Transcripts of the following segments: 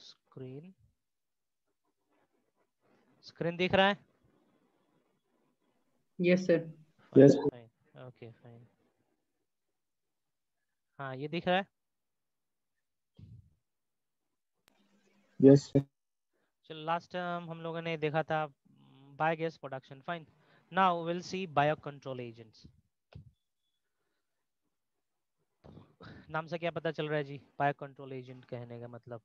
Screen screen दिख रहा है? Yes sir. Yes fine, okay fine. हाँ ये दिख रहा है। Yes sir. चलो लास्ट टाइम हम लोगों ने देखा था biogas production, fine. Now will see bio control agents. नाम से क्या पता चल रहा है जी बायो कंट्रोल एजेंट कहने का मतलब?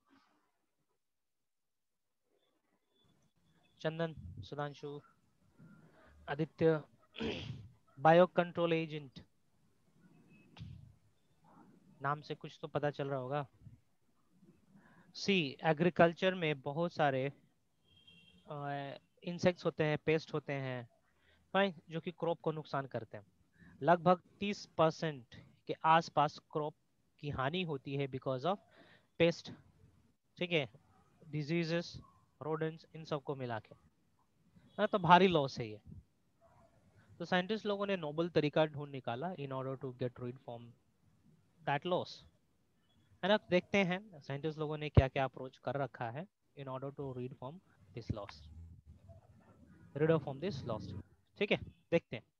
Chandan, Sudhanshu, Aditya, bio control agent नाम से कुछ तो पता चल रहा होगा। सी एग्रीकल्चर में बहुत सारे इंसेक्ट्स होते हैं, पेस्ट होते हैं, फाइन, जो कि क्रॉप को नुकसान करते हैं। लगभग 30% के आसपास क्रॉप की हानि होती है बिकॉज ऑफ पेस्ट, ठीक है, डिजीजेस, रोडेंट्स, इन सबको मिला के। तो भारी लॉस है ये। तो साइंटिस्ट लोगों ने नोबल तरीका ढूंढ निकाला in order to get rid from that loss, है ना। देखते हैं साइंटिस्ट लोगों ने क्या क्या अप्रोच कर रखा है in order to rid from this loss, rid from this loss, ठीक है, देखते हैं।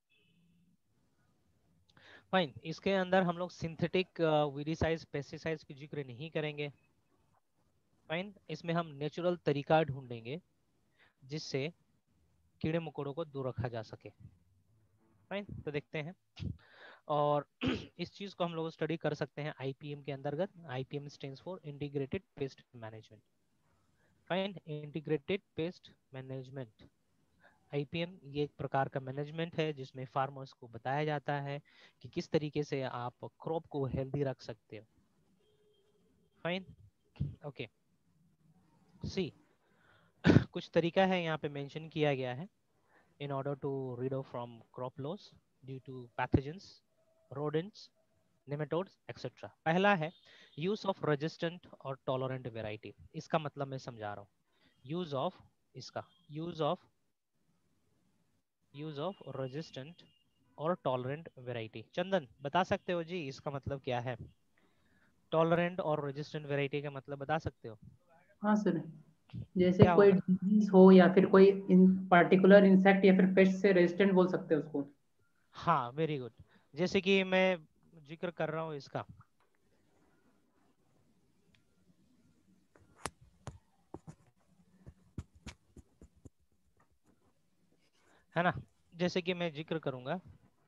फाइन, इसके अंदर हम लोग सिंथेटिक वीडिसाइड्स, पेस्टिसाइड्स की जिक्र नहीं करेंगे। फाइन, इसमें हम नेचुरल तरीका ढूंढेंगे जिससे कीड़े मकोड़ों को दूर रखा जा सके। फाइन, तो देखते हैं। और इस चीज को हम लोग स्टडी कर सकते हैं आईपीएम के अंतर्गत। IPM stands for integrated pest management. Fine, integrated pest management, IPM ये एक प्रकार का मैनेजमेंट है जिसमें फार्मर्स को बताया जाता है कि किस तरीके से आप क्रॉप को हेल्दी रख सकते हो। Fine, okay. सी कुछ तरीका है यहाँ पे मेंशन किया गया है in order to rid off from crop loss due to pathogens, rodents, nematodes, etc. पहला है use of resistant और tolerant variety। इसका मतलब मैं समझा रहा हूँ। use of, इसका use of resistant और tolerant variety। चंदन बता सकते हो जी इसका मतलब क्या है? टॉलरेंट और रेजिस्टेंट वेराइटी का मतलब बता सकते हो? हाँ सर, जैसे क्या कोई होगा? डिजीज हो या फिर कोई इन पर्टिकुलर इंसेक्ट या फिर पेस्ट से रेजिस्टेंट बोल सकते हैं उसको। हाँ वेरी गुड। जैसे कि मैं जिक्र कर रहा हूँ इसका, है ना, जैसे कि मैं जिक्र करूंगा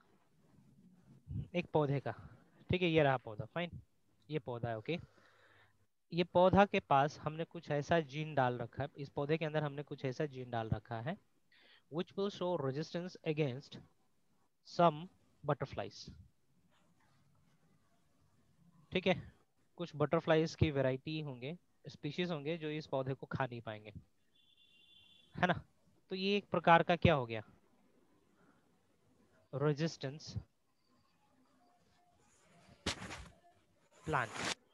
एक पौधे का, ठीक है, ये रहा पौधा, फाइन, ये पौधा है, ओके। ये पौधा के पास हमने कुछ ऐसा जीन डाल रखा है, इस पौधे के अंदर हमने कुछ ऐसा जीन डाल रखा है which will show resistance against some butterflies, ठीक है। कुछ बटरफ्लाइज की वैरायटी होंगे, स्पीशीज होंगे जो इस पौधे को खा नहीं पाएंगे, है ना। तो ये एक प्रकार का क्या हो गया, रेजिस्टेंस प्लांट,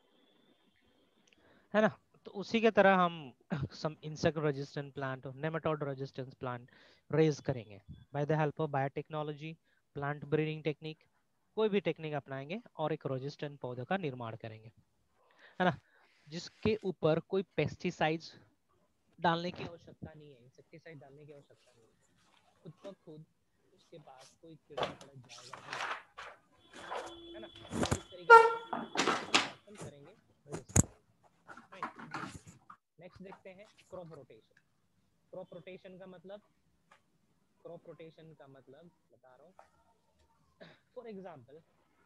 है ना। तो उसी के तरह हम some insect resistant plant, nematode resistance plant raise करेंगे by the help of biotechnology, plant breeding technique, कोई भी टेक्निक अपनाएंगे और एक रेजिस्टेंट पौधे का निर्माण करेंगे, है ना, जिसके ऊपर कोई पेस्टिसाइड्स डालने की आवश्यकता नहीं है, इंसेक्टिसाइड डालने की आवश्यकता नहीं है, खुद ब खुद उसके पास कोई कीड़ा मकोड़ा जाएगा नहीं, है ना। तो इस तरीके से हम प्रोडक्शन करेंगे रेजिस्टेंट। फाइन, नेक्स्ट देखते हैं क्रॉप रोटेशन। क्रॉप रोटेशन का मतलब, क्रॉप रोटेशन का मतलब बता रहा हूँ। फॉर एग्जाम्पल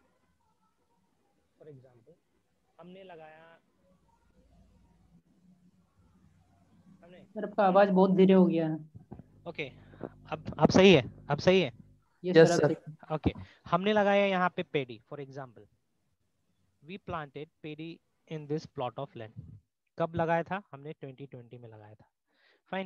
हमने लगाया, हमने, सर आपका आवाज बहुत धीरे हो गया है। ओके, अब सही है, अब सही है, यस यस सर, आप सर। सही। ओके। हमने लगाया यहाँ पे paddy, for example we planted paddy in this plot of land. कब लगाया था हमने? 2020 में लगाया था, फाइन।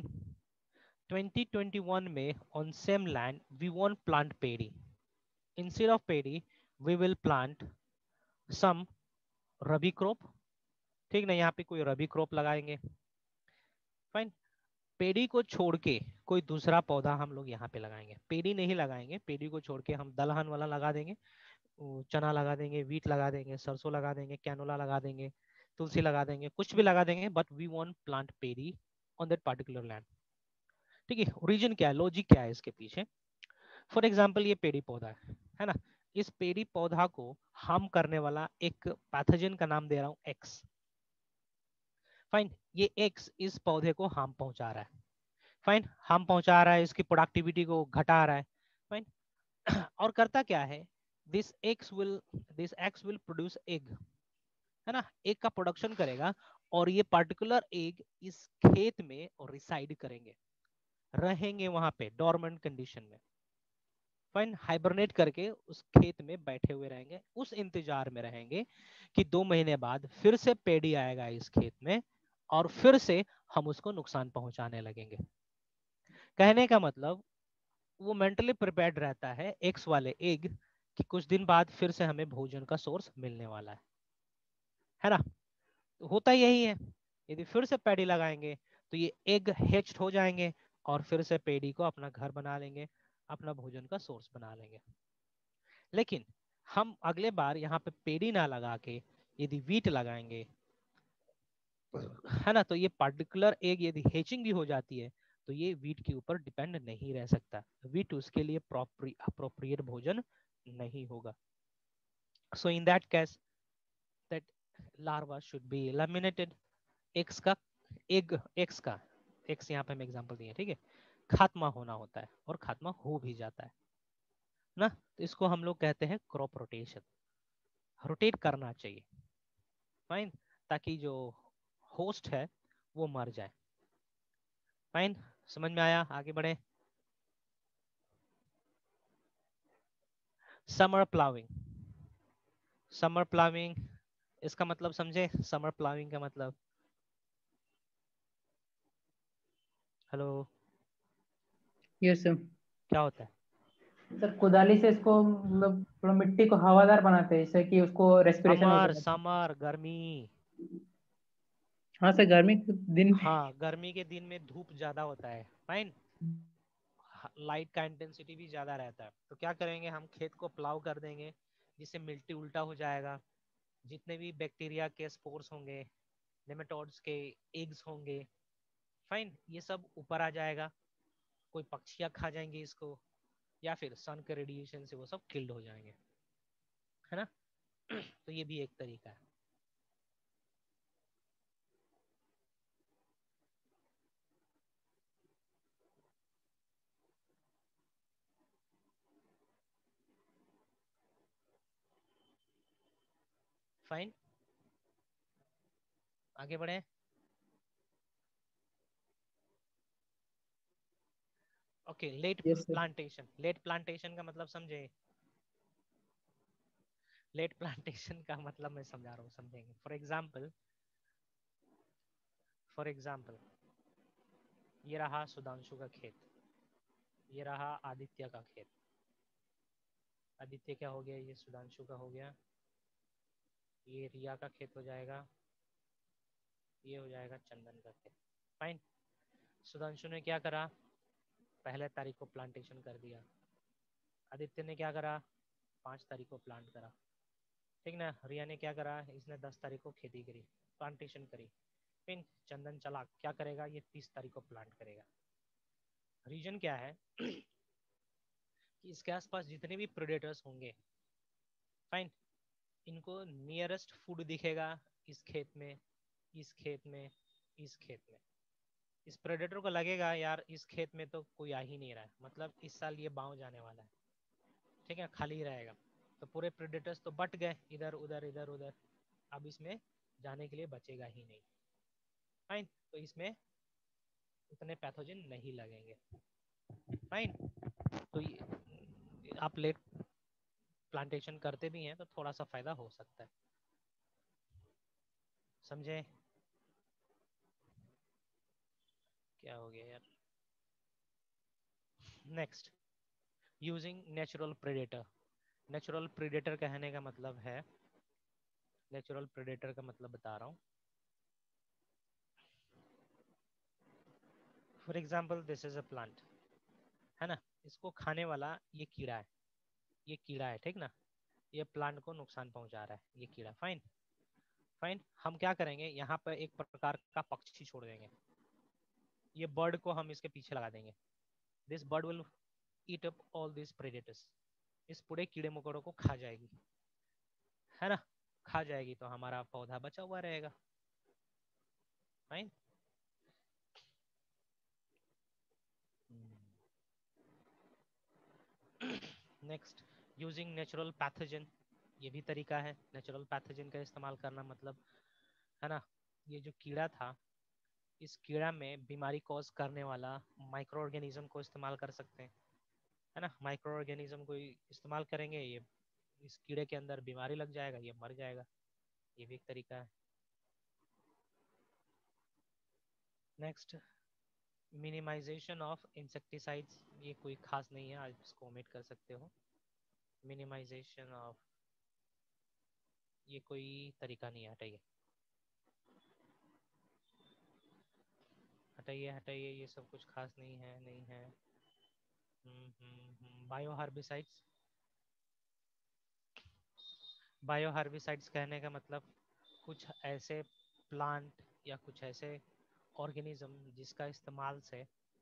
2021 में on same land we won't plant paddy. Instead of paddy we will plant some rabi crop, ठीक ना, यहाँ पे कोई रबी क्रॉप लगाएंगे, फाइन। पेड़ी को छोड़ के कोई दूसरा पौधा हम लोग यहाँ पे लगाएंगे, पेड़ी नहीं लगाएंगे, पेड़ी को छोड़ के हम दलहन वाला लगा देंगे, चना लगा देंगे, वीट लगा देंगे, सरसों लगा देंगे, कैनोला लगा देंगे, तुलसी लगा देंगे, कुछ भी लगा देंगे, but we want plant paddy on that particular land. ठीक है, ओरिजिन क्या है, लॉजिक क्या है इसके पीछे। फॉर एग्जाम्पल ये पेड़ी पौधा है ना, इस पेड़ी पौधा को हार्म करने वाला एक पैथोजन का नाम दे रहा हूँ एक्स। फाइन, ये एक्स इस पौधे को हार्म पहुंचा रहा है। फाइन, हार्म पहुंचा रहा है, इसकी प्रोडक्टिविटी को घटा रहा है। फाइन, और करता क्या है, this X will produce egg, है ना, एग का प्रोडक्शन करेगा, और ये पर्टिकुलर एग इस खेत में रिसाइड करेंगे, रहेंगे वहां पे डोरमेंट कंडीशन में। फाइन, हाइबरनेट करके उस खेत में बैठे हुए रहेंगे, उस इंतजार में रहेंगे कि 2 महीने बाद फिर से पेड़ी आएगा इस खेत में, और फिर से हम उसको नुकसान पहुंचाने लगेंगे। कहने का मतलब वो मेंटली प्रिपेयर्ड रहता है एक्स वाले एग कि कुछ दिन बाद फिर से हमें भोजन का सोर्स मिलने वाला है ना। तो होता यही है, यदि फिर से पेड़ी लगाएंगे तो ये एग हैच्ड हो जाएंगे, और फिर से पेड़ी को अपना घर बना लेंगे, अपना भोजन का सोर्स बना लेंगे। लेकिन हम अगले बार यहाँ पे पेड़ी ना लगा के यदि वीट लगाएंगे, है ना, तो ये पर्टिकुलर एग यदि हैचिंग भी हो जाती है तो ये वीट के ऊपर डिपेंड नहीं रह सकता, वीट उसके लिए अप्रोप्रिएट भोजन नहीं होगा। So in that case that larva should be eliminated. X का एक्स यहाँ पे हम एग्जांपल दिए, ठीक है, खात्मा होना होता है, और खात्मा हो भी जाता है ना, तो इसको हम लोग कहते हैं क्रॉप रोटेशन, रोटेट करना चाहिए। फाइन, ताकि जो होस्ट है वो मर जाए। फाइन, समझ में आया, आगे बढ़े। समर प्लाविंग, समर प्लाविंग इसका मतलब समझे, समर प्लाविंग का मतलब, हेलो, यस सर। क्या होता है? सर कुदाली से इसको मतलब थोड़ा मिट्टी को हवादार बनाते हैं जिससे कि उसको रेस्पिरेशन हो समर सके। समर गर्मी, हाँ सर, गर्मी के दिन में। हाँ, गर्मी के दिन में धूप ज्यादा होता है। फाइन, लाइट का इंटेंसिटी भी ज्यादा रहता है, तो क्या करेंगे, हम खेत को प्लाव कर देंगे, जिससे मिट्टी उल्टा हो जाएगा, जितने भी बैक्टीरिया के स्पोर्स होंगे, नेमेटोड्स के एग्स होंगे, फाइन, ये सब ऊपर आ जाएगा, कोई पक्षियां खा जाएंगे इसको, या फिर सन के रेडिएशन से वो सब किल्ड हो जाएंगे, है ना। तो ये भी एक तरीका है। फाइन, आगे बढ़े। Okay, let yes sir. Plantation, let plantation का मतलब समझे, लेट प्लांटेशन का मतलब मैं समझा रहा हूँ, समझेंगे। फॉर एग्जाम्पल ये रहा सुधांशु का खेत, ये रहा आदित्य का खेत। आदित्य क्या हो गया, ये सुधांशु का हो गया, ये रिया का खेत हो जाएगा, ये हो जाएगा चंदन का खेत। फाइन, सुधांशु ने क्या करा, 1 तारीख को प्लांटेशन कर दिया। आदित्य ने क्या करा, 5 तारीख को प्लांट करा, ठीक ना। रिया ने क्या करा, इसने 10 तारीख को खेती करी, प्लांटेशन करी। फिर चंदन चला क्या करेगा, ये 30 तारीख को प्लांट करेगा। रीजन क्या है कि इसके आसपास जितने भी प्रेडेटर्स होंगे, फाइन, इनको नियरेस्ट फूड दिखेगा इस खेत में, इस खेत में, इस खेत में। इस प्रेडेटर को लगेगा यार इस खेत में तो कोई आ ही नहीं रहा है, मतलब इस साल ये बाँव जाने वाला है, ठीक है, खाली रहेगा, तो पूरे प्रेडेटर्स तो बट गए इधर उधर इधर उधर, अब इसमें जाने के लिए बचेगा ही नहीं। फाइन, तो इसमें उतने पैथोजन नहीं लगेंगे। फाइन, तो ये आप लेट प्लांटेशन करते भी हैं तो थोड़ा सा फायदा हो सकता है, समझे। क्या हो गया यार। Next, using natural predator. Natural predator कहने का मतलब है, नेचुरल प्रेडेटर का मतलब बता रहा हूँ। For example this is a plant, है ना, इसको खाने वाला ये कीड़ा है, ये कीड़ा है, ठीक ना, ये प्लांट को नुकसान पहुंचा रहा है ये कीड़ा। फाइन, फाइन, हम क्या करेंगे, यहाँ पर एक प्रकार का पक्षी छोड़ देंगे, ये बर्ड को हम इसके पीछे लगा देंगे। This bird will eat up all this predators, इस पूरे कीड़े मकोड़ों को खा जाएगी, है ना, खा जाएगी, तो हमारा पौधा बचा हुआ रहेगा। Fine. Next, using natural pathogen, ये भी तरीका है नेचुरल पैथोजन का इस्तेमाल करना, मतलब है ना, ये जो कीड़ा था, इस कीड़ा में बीमारी कॉज करने वाला माइक्रो ऑर्गेनिज्म को इस्तेमाल कर सकते हैं, है ना, माइक्रो ऑर्गेनिज्म को इस्तेमाल करेंगे, ये इस कीड़े के अंदर बीमारी लग जाएगा, ये मर जाएगा, ये भी एक तरीका है। नेक्स्ट, मिनिमाइजेशन ऑफ इंसेक्टिसाइड्स, ये कोई खास नहीं है, आप इसको ओमिट कर सकते हो। मिनिमाइजेशन ऑफ, ये कोई तरीका नहीं है, हटाइए हटाइए हटाइए, ये सब कुछ खास नहीं है, नहीं है। बायो हार्बिसाइड्स, बायो हार्बिसाइड्स कहने का मतलब कुछ ऐसे प्लांट या कुछ ऐसे ऑर्गेनिज्म जिसका इस्तेमाल से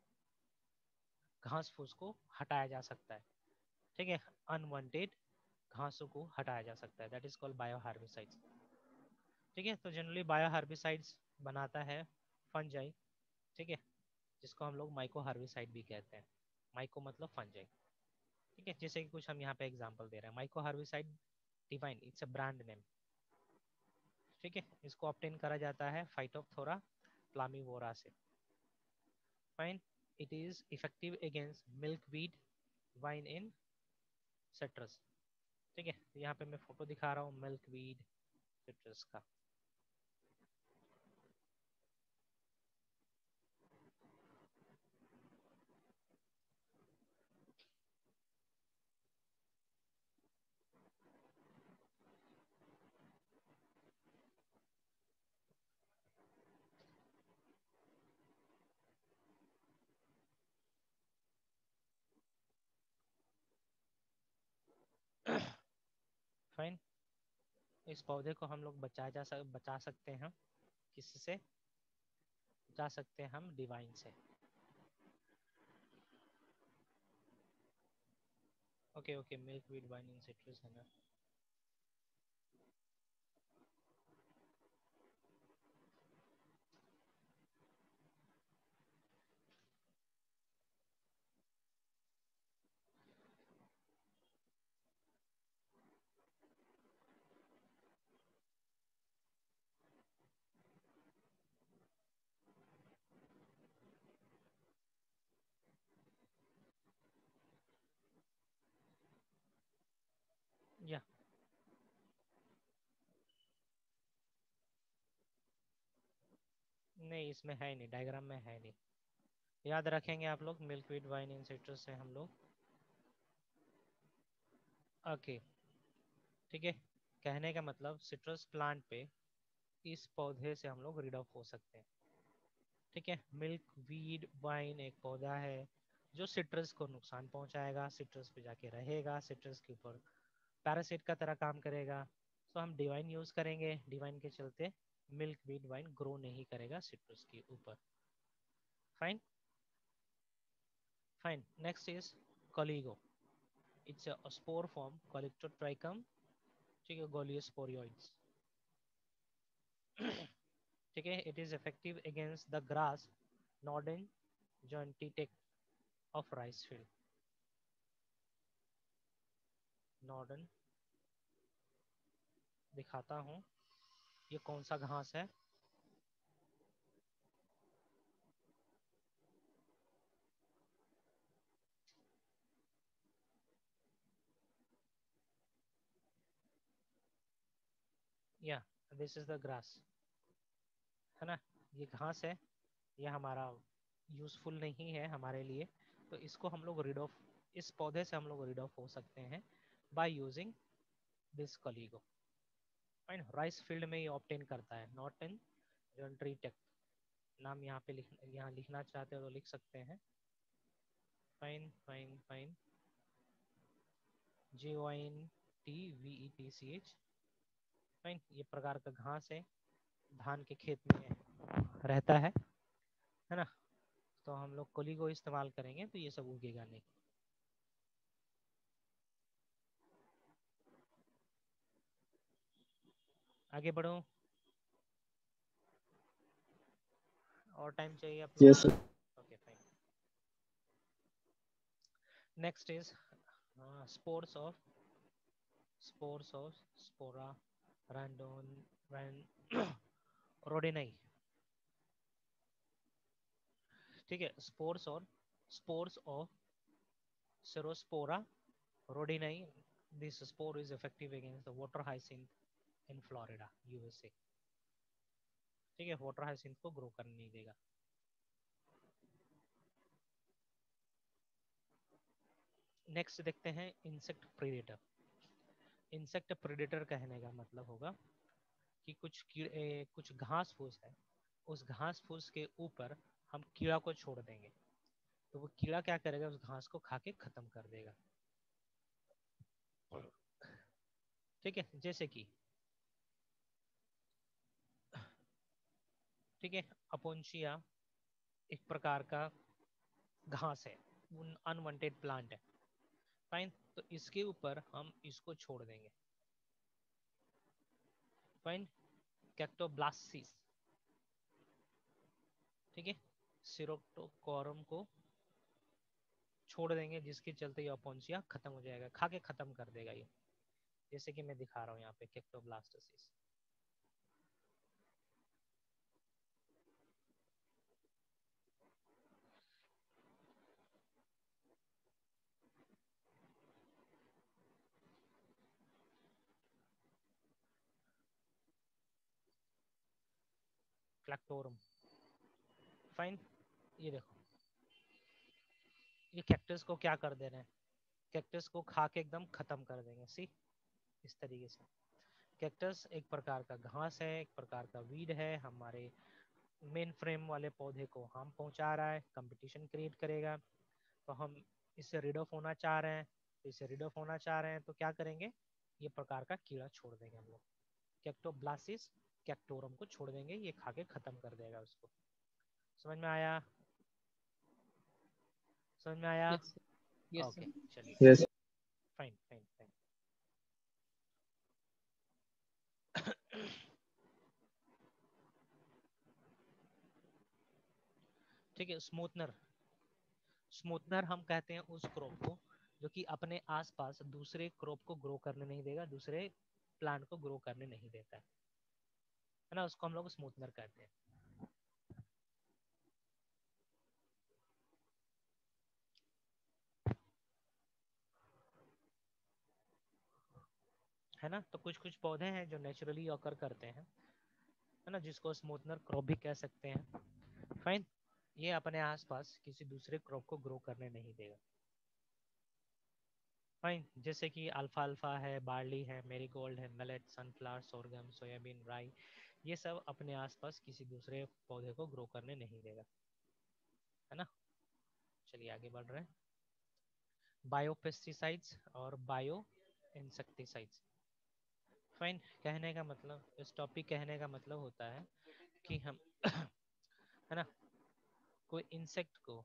घास फूस को हटाया जा सकता है, ठीक है, अनवांटेड घासों को हटाया जा सकता है, that is called bio herbicides. ठीक है, तो जनरली बायो हार्बिसाइड्स बनाता है फंजाई, ठीक है, जिसको हम लोग माइको हार्बिसाइड भी कहते हैं, माइको मतलब फंजाई, ठीक है, जैसे कि कुछ हम यहाँ पे एग्जांपल दे रहे हैं, myco herbicide DeVine, it's a brand name, ठीक है, इसको ऑब्टेन करा जाता है फाइटोप्थोरा प्लामीवोरा से। Fine, it is effective against milkweed vine in citrus, ठीक है, यहाँ पे मैं फोटो दिखा रहा हूँ मिल्कवीड सिट्रस का। फाइन, इस पौधे को हम लोग बचा सकते हैं, किससे बचा सकते हैं, हम डिवाइन से। Okay okay, milkweed vine in citrus है ना। या नहीं, इसमें है नहीं, डायग्राम में है नहीं, याद रखेंगे आप लोग, मिल्कवीड वाइन इन सिट्रस से हम लोग। ओके, ठीक है, कहने का मतलब सिट्रस प्लांट पे इस पौधे से हम लोग रीड ऑफ हो सकते हैं, ठीक है, मिल्क वीड वाइन एक पौधा है जो सिट्रस को नुकसान पहुंचाएगा, सिट्रस पे जाके रहेगा, सिट्रस के ऊपर पैरासाइट का तरह काम करेगा, तो हम डिवाइन यूज करेंगे, डिवाइन के चलते मिल्क वीड वाइन ग्रो नहीं करेगा सिट्रस के ऊपर। Fine fine, next is Collego, it's a spore form colletotrichum, ठीक है, गोलियोस्पोरियोइड्स, ठीक है, it is effective against the grass northern jointvetch of rice field, northern दिखाता हूँ, ये कौन सा घास है, या दिस इज द ग्रास, है ना, ये घास है, ये हमारा यूजफुल नहीं है हमारे लिए, तो इसको हम लोग रीड ऑफ, इस पौधे से हम लोग रीड ऑफ हो सकते हैं by using this Collego. Fine, rice field में ये ऑब्टेन करता है, नॉट इन जॉन्ट्री टेक, नाम यहाँ पे यहाँ लिखना चाहते हो तो लिख सकते हैं। Fine fine fine, JOINTVETCH, fine, ये प्रकार का घास है, धान के खेत में रहता है ना, तो हम लोग कली को इस्तेमाल करेंगे तो ये सब उगेगा नहीं। आगे बढ़ो, और टाइम चाहिए आप लोग Yes, को? sir. Okay fine. Next is spores of spora randon rodmanii. ठीक है, spores of cercospora rodmanii. This spore is effective against the water hyacinth in Florida, USA. ठीक है, वाटर हाइसिंथ को ग्रो करने नहीं देगा। नेक्स्ट देखते हैं इंसेक्ट प्रेडेटर। इंसेक्ट प्रेडेटर कहने का मतलब होगा कि कुछ घास फूस है, उस घास फूस के ऊपर हम कीड़ा को छोड़ देंगे तो वो कीड़ा क्या करेगा, उस घास को खा के खत्म कर देगा। ठीक है, जैसे कि ठीक है, अपोन्चिया एक प्रकार का घास है, अनवांटेड प्लांट है। फाइन, तो इसके ऊपर हम इसको छोड़ देंगे। Fine, cactoblastis. ठीक है, सिरोक्टोकोरम को छोड़ देंगे, जिसके चलते ये अपोन्चिया खत्म हो जाएगा, खा के खत्म कर देगा ये। जैसे कि मैं दिखा रहा हूँ यहाँ पे कैक्टोब्लास्टोसिस। क्लैक्टोरम। फाइन, ये देखो, ये कैक्टस को क्या कर दे रहे हैं, कैक्टस को खा के एकदम खत्म कर देंगे। सी, इस तरीके से कैक्टस एक प्रकार का घास है, एक प्रकार का वीड है, हमारे मेन फ्रेम वाले पौधे को हार्म पहुंचा रहा है, कंपटीशन क्रिएट करेगा। तो हम इससे रिड ऑफ होना चाह रहे हैं, तो इससे रिड ऑफ होना चाह रहे हैं तो क्या करेंगे, ये प्रकार का कीड़ा छोड़ देंगे हम लोग, कैक्टोब्लासिस कैक्टोरम को छोड़ देंगे, ये खा के खत्म कर देगा उसको। समझ में आया? समझ में आया? यस यस ओके, चलिए, Yes. Fine fine fine. ठीक है, स्मूथनर। स्मूथनर हम कहते हैं उस क्रॉप को जो कि अपने आसपास दूसरे क्रॉप को ग्रो करने नहीं देगा, दूसरे प्लांट को ग्रो करने नहीं देता है ना, उसको हम लोग स्मूथनर कहते हैं। है ना, तो कुछ कुछ पौधे हैं जो नेचुरली ऑकर करते हैं, है ना, जिसको स्मूथनर क्रॉप भी कह सकते हैं। फाइन, ये अपने आसपास किसी दूसरे क्रॉप को ग्रो करने नहीं देगा। फाइन, जैसे कि अल्फाल्फा है, बार्ली है, मेरीगोल्ड है, मिलेट, सनफ्लावर, सोरगम, सोयाबीन, राई, ये सब अपने आसपास किसी दूसरे पौधे को ग्रो करने नहीं देगा, है ना। चलिए आगे बढ़ रहे हैं। बायोपेस्टिसाइड्स और बायो इंसेक्टिसाइड्स। फाइन, कहने का मतलब, इस टॉपिक कहने का मतलब होता है कि हम है ना, कोई इंसेक्ट को,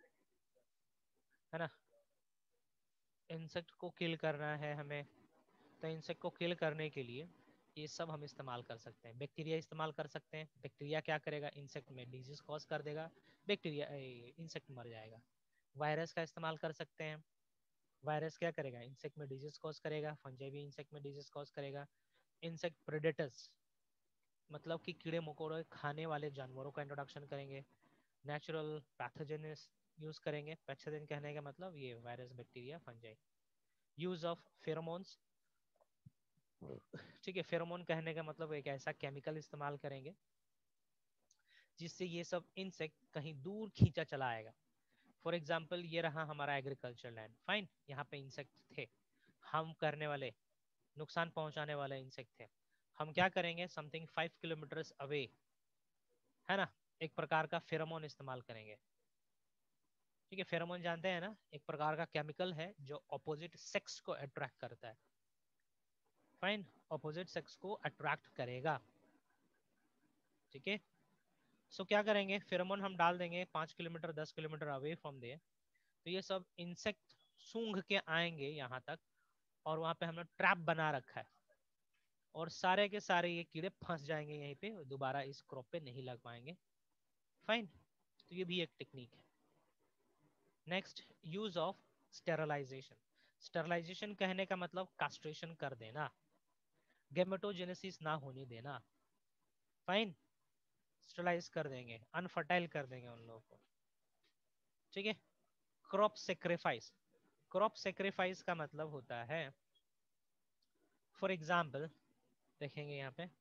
है ना, इंसेक्ट को किल करना है हमें, तो इंसेक्ट को किल करने के लिए ये सब हम इस्तेमाल कर सकते हैं। बैक्टीरिया इस्तेमाल कर सकते हैं, बैक्टीरिया क्या करेगा, इंसेक्ट में डिजीज कॉज कर देगा, बैक्टीरिया इंसेक्ट मर जाएगा। वायरस का इस्तेमाल कर सकते हैं, वायरस क्या करेगा, इंसेक्ट में डिजीज कॉज करेगा, फंजाई भी इंसेक्ट में डिजीज कॉज करेगा। इंसेक्ट प्रेडेटर्स मतलब कि कीड़े मकोड़े खाने वाले जानवरों का इंट्रोडक्शन करेंगे। नेचुरल पैथोजन यूज करेंगे, पैथोजन कहने का मतलब ये virus, bacteria, fungi. Use of pheromones. ठीक है, फेरोमोन कहने का मतलब एक ऐसा केमिकल इस्तेमाल करेंगे जिससे ये सब इंसेक्ट कहीं दूर खींचा चला आएगा। फॉर एग्जाम्पल, ये रहा हमारा एग्रीकल्चर लैंड, फाइन, यहाँ पे इंसेक्ट थे, हम करने वाले, नुकसान पहुंचाने वाले इंसेक्ट थे। हम क्या करेंगे, समथिंग 5 किलोमीटर अवे, है ना, एक प्रकार का फेरोमोन इस्तेमाल करेंगे। ठीक है, फेरोमोन जानते हैं ना, एक प्रकार का केमिकल है जो ऑपोजिट सेक्स को अट्रैक्ट करता है। फाइन, ऑपोजिट सेक्स को अट्रैक्ट करेगा। ठीक है, सो क्या करेंगे, फेरोमोन हम डाल देंगे 5 kilometre 10 kilometre away from there. तो ये सब इंसेक्ट सूंघ के आएंगे यहाँ तक, और वहां पे हमने ट्रैप बना रखा है, और सारे के सारे ये कीड़े फंस जाएंगे यहीं पे, दोबारा इस क्रॉप पे नहीं लग पाएंगे। फाइन, तो ये भी एक टेक्निक है। Next, use of sterilisation. Sterilisation कहने का मतलब कास्ट्रेशन कर देना, गेमेटोजेनेसिस ना होने देना। फाइन, स्टेरलाइज कर देंगे, अनफर्टाइल कर देंगे उन लोगों को। ठीक है, क्रॉप सेक्रीफाइस। क्रॉप सेक्रीफाइस का मतलब होता है, फॉर एग्जाम्पल देखेंगे यहाँ पे,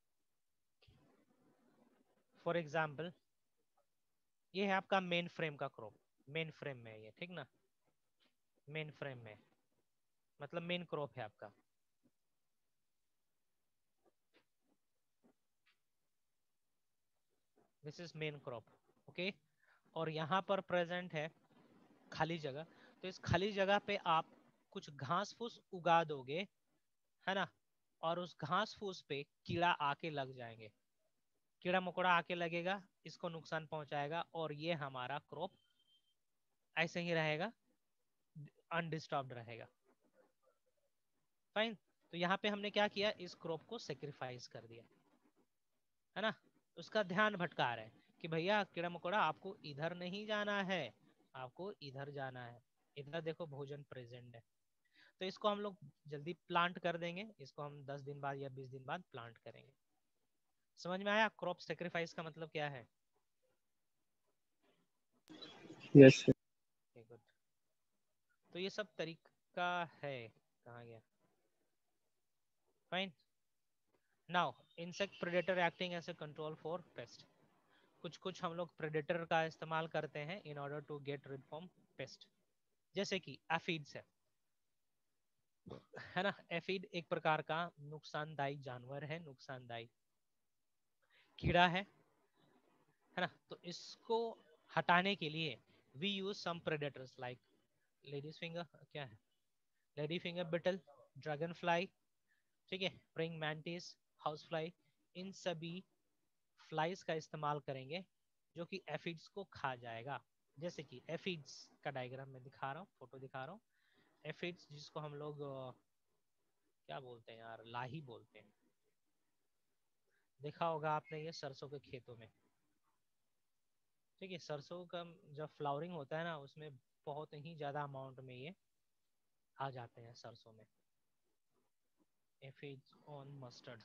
फॉर एग्जाम्पल ये है आपका मेन फ्रेम का क्रॉप, मेन फ्रेम में ये, ठीक ना, मेन फ्रेम में मतलब मेन क्रॉप है आपका। This is main crop, okay. और यहाँ पर प्रेजेंट है खाली जगह, तो इस खाली जगह पे आप कुछ घास फूस उगा दोगे, है ना, और उस घास फूस पे कीड़ा आके लग जाएंगे, कीड़ा मकोड़ा आके लगेगा, इसको नुकसान पहुंचाएगा, और ये हमारा क्रॉप ऐसे ही रहेगा, अनडिस्टर्ब्ड रहेगा। फाइन, तो यहाँ पे हमने क्या किया, इस क्रॉप को सेक्रीफाइस कर दिया, है ना। उसका ध्यान भटका रहे हैं कि भैया कीड़ा मकोड़ा आपको इधर नहीं जाना है, आपको इधर जाना है, इधर देखो भोजन प्रेजेंट है। तो इसको हम लोग जल्दी प्लांट कर देंगे, इसको हम 10 दिन बाद या 20 दिन बाद प्लांट करेंगे। समझ में आया क्रॉप सेक्रीफाइस का मतलब क्या है? Yes, sir. Okay, good. तो ये सब तरीका है, कहाँ गया, fine. Now insect predator acting as a control for pest. कुछ कुछ हम लोग प्रेडेटर का इस्तेमाल करते हैं in order to get rid from pest, जैसे कि एफिड्स है ना। एफिड एक प्रकार का नुकसानदायी जानवर है, नुकसानदायी कीड़ा है ना। तो इसको हटाने के लिए we use some predators like ladies finger, क्या है, lady finger beetle, dragon fly, ठीक है, प्रेइंग मैंटिस, हाउस फ्लाई, इन सभी फ्लाइज का इस्तेमाल करेंगे जो कि एफिड्स को खा जाएगा। जैसे कि एफिड्स का डायग्राम में दिखा रहा हूँ, फोटो दिखा रहा हूँ। एफिड्स जिसको हम लोग क्या बोलते हैं यार, लाही बोलते हैं, देखा होगा आपने ये सरसों के खेतों में। ठीक है, सरसों का जब फ्लावरिंग होता है ना, उसमें बहुत ही ज्यादा अमाउंट में ये आ जाते हैं सरसों में, एफिड्स ऑन मस्टर्ड।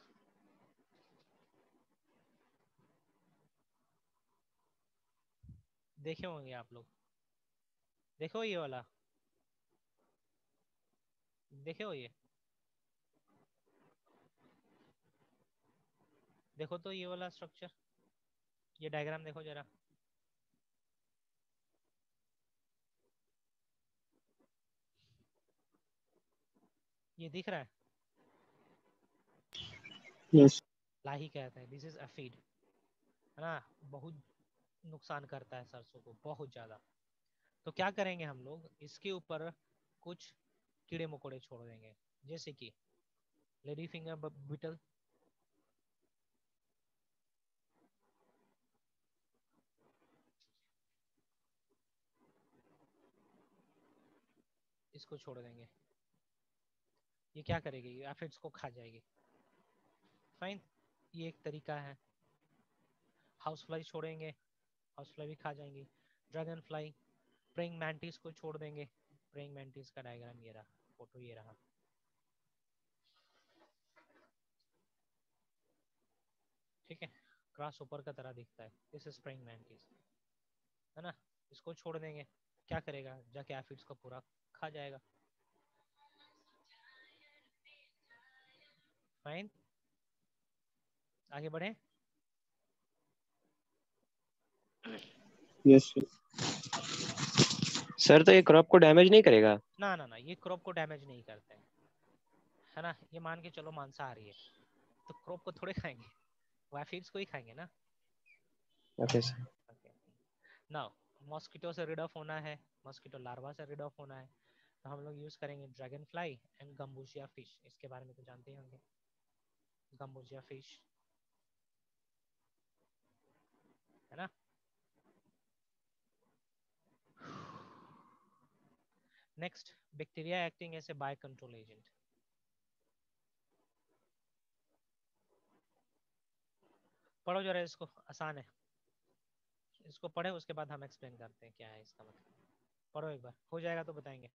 देखे होंगे आप लोग, देखो ये वाला, देखे हो ये, देखो तो ये वाला स्ट्रक्चर, ये डायग्राम देखो जरा, ये दिख रहा है, Yes. लाही कहते हैं, दिस इज एफिड, है ना। बहुत नुकसान करता है सरसों को, बहुत ज्यादा। तो क्या करेंगे हम लोग, इसके ऊपर कुछ कीड़े मकोड़े छोड़ देंगे, जैसे कि लेडी फिंगर बीटल, इसको छोड़ देंगे, ये क्या करेगी, ये एफिड्स को खा जाएगी। फाइन, ये एक तरीका है। हाउस फ्लाई छोड़ेंगे, हाउस फ्लाई भी खा जाएंगी। ड्रैगन फ्लाई, प्रेइंग मैंटिस को छोड़ देंगे, प्रेइंग मैंटिस का डायग्राम ये रहा, फोटो ये रहा। ठीक है, ग्रास ऊपर का तरह दिखता है, दिस इज प्रेइंग मैंटिस, है ना। इसको छोड़ देंगे, क्या करेगा, जाके एफिड्स को पूरा खा जाएगा। फाइन, आगे बढ़े। Yes, sir. सर तो ये क्रॉप को डैमेज नहीं करेगा? ना ना ना, ये क्रॉप को डैमेज नहीं करते हैं, है ना। ये मान के चलो मांसाहारी है, तो क्रॉप को थोड़े खाएंगे, वो एफिड्स को ही खाएंगे ना। Okay sir. नाउ मॉस्किटो से रिड ऑफ होना है, मॉस्किटो लार्वा से रिड ऑफ होना है, तो हम लोग यूज करेंगे dragon fly and gambusia fish. इसके बारे में तो जानते ही होंगे, गम्बूजिया फिश, है ना। Next, bacteria acting as a bio control agent. पढ़ो जरा इसको, आसान है, इसको पढ़े उसके बाद हम एक्सप्लेन करते हैं क्या है इसका मतलब। पढ़ो एक बार, हो जाएगा तो बताएंगे।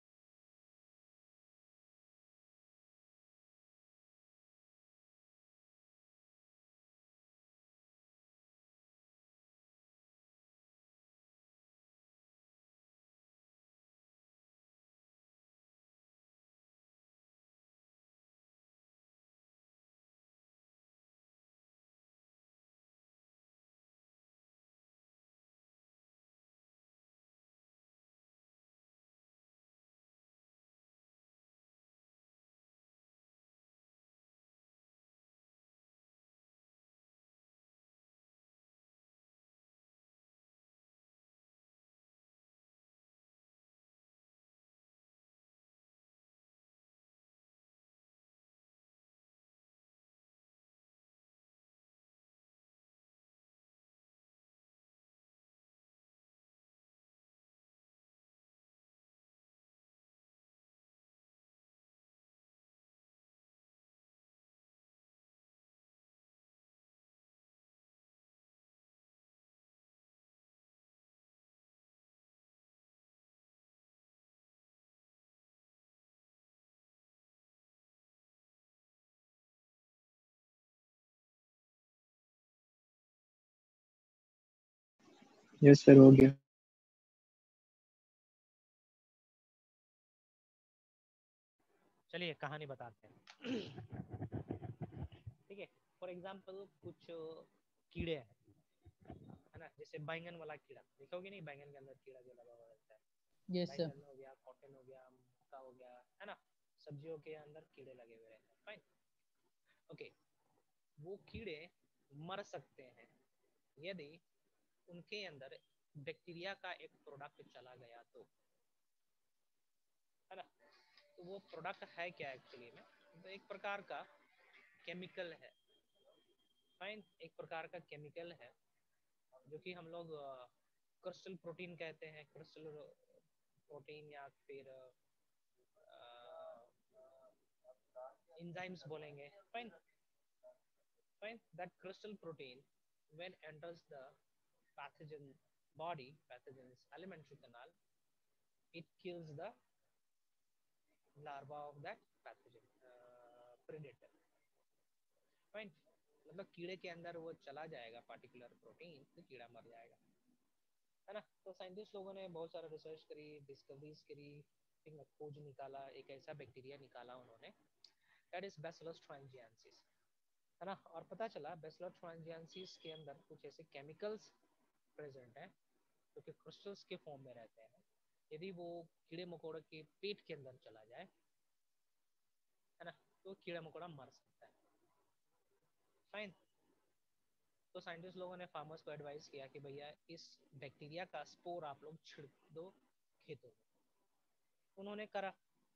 यस सर, हो गया। चलिए कहानी बताते हैं। ठीक है, फॉर एग्जाम्पल कुछ कीड़े हैं, है ना, जैसे बैंगन वाला कीड़ा देखोगे नहीं, बैंगन के अंदर कीड़ा जो लगा हुआ रहता है, यस सर। बैंगन हो गया, कॉटन हो गया, मक्का हो गया, है ना, सब्जियों के अंदर कीड़े लगे हुए रहते हैं। फाइन, ओके, वो कीड़े मर सकते हैं यदि उनके अंदर बैक्टीरिया का एक प्रोडक्ट चला गया तो, है ना। तो वो प्रोडक्ट है क्या एक्चुअली में, तो एक प्रकार का केमिकल है। फाइन, एक प्रकार का केमिकल है जो कि हम लोग क्रिस्टल प्रोटीन कहते हैं, क्रिस्टल प्रोटीन या फिर enzymes बोलेंगे। Fine, fine, that crystal protein when enters the pathogen body, pathogen's alimentary canal, it kills the larva of that pathogen predator। Fine, मतलब कीड़े के अंदर वो चला जाएगा पार्टिकुलर प्रोटीन, तो कीड़ा मर जाएगा, है ना। तो साइंटिस्ट लोगों ने बहुत सारा रिसर्च करी, डिस्कवरीज करी, ठीक है, खोज निकाला, एक ऐसा बैक्टीरिया निकाला उन्होंने, दैट इज बैसिलस thuringiensis, है ना। और पता चला बैसिलस thuringiensis के अंदर कुछ ऐसे केमिकल्स प्रेजेंट हैं जो कि क्रिस्टल्स के फॉर्म में रहते हैं। यदि वो कीड़े मकोड़े के पेट के अंदर चला जाए, है ना, तो कीड़ा मकोड़ा मर सकता है। फाइन, तो साइंटिस्ट लोगों ने फार्मर्स को एडवाइस किया कि भैया इस बैक्टीरिया का स्पोर आप लोग छिड़क दो खेतों में। उन्होंने करा।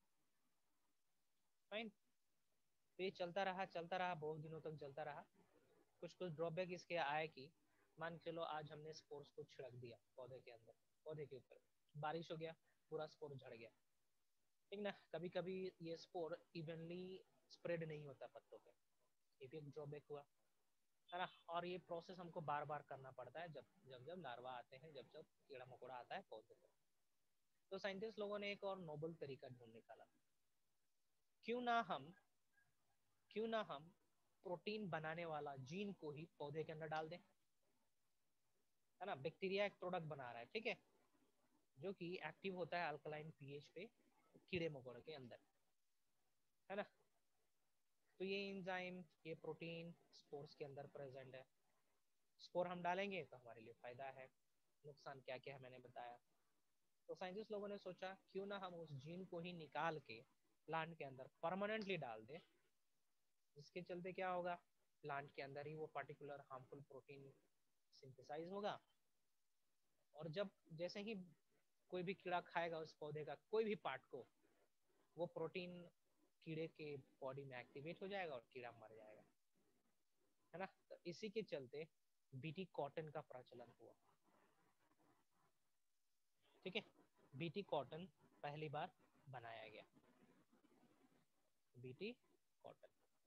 फाइन, तो ये चलता रहा बहुत दिनों तक चलता रहा। कुछ कुछ ड्रॉबैक इसके आए कि मान के चलो आज हमने स्पोर्स को छिड़क दिया पौधे के अंदर, पौधे के ऊपर, बारिश हो गया, पूरा स्पोर झड़ गया, ठीक ना। कभी कभी ये स्पोर इवनली स्प्रेड नहीं होता पत्तों पे, ये भी एक ड्रॉबैक हुआ, है ना। और ये प्रोसेस हमको बार बार करना पड़ता है जब जब जब लार्वा आते हैं, जब जब कीड़ा मकोड़ा आता है पौधे पे। तो साइंटिस्ट लोगों ने एक और नोबल तरीका ढूंढ निकाला, क्यों ना हम क्यों ना हम प्रोटीन बनाने वाला जीन को ही पौधे के अंदर डाल दें, है ना। बैक्टीरिया एक प्रोडक्ट बना रहा है, ठीक है, जो कि एक्टिव होता है अल्कलाइन पीएच पे कीड़े मकोड़े के अंदर, है ना। तो ये एंजाइम, ये प्रोटीन स्पोर्स के अंदर प्रेजेंट है। स्पोर हम डालेंगे तो हमारे लिए फायदा है, नुकसान क्या क्या है मैंने बताया। तो साइंटिस्ट लोगों ने सोचा क्यों ना हम उस जीन को ही निकाल के प्लांट के अंदर परमानेंटली डाल दें, जिसके चलते क्या होगा, प्लांट के अंदर ही वो पर्टिकुलर हार्मफुल प्रोटीन सिंथेसाइज होगा, और जब जैसे ही कोई भी कीड़ा खाएगा उस पौधे का कोई भी पार्ट को, वो प्रोटीन कीड़े के बॉडी में एक्टिवेट हो जाएगा और कीड़ा मर जाएगा, है ना। तो इसी के चलते बीटी कॉटन का प्रचलन हुआ, ठीक है। बीटी कॉटन पहली बार बनाया गया, बीटी कॉटन,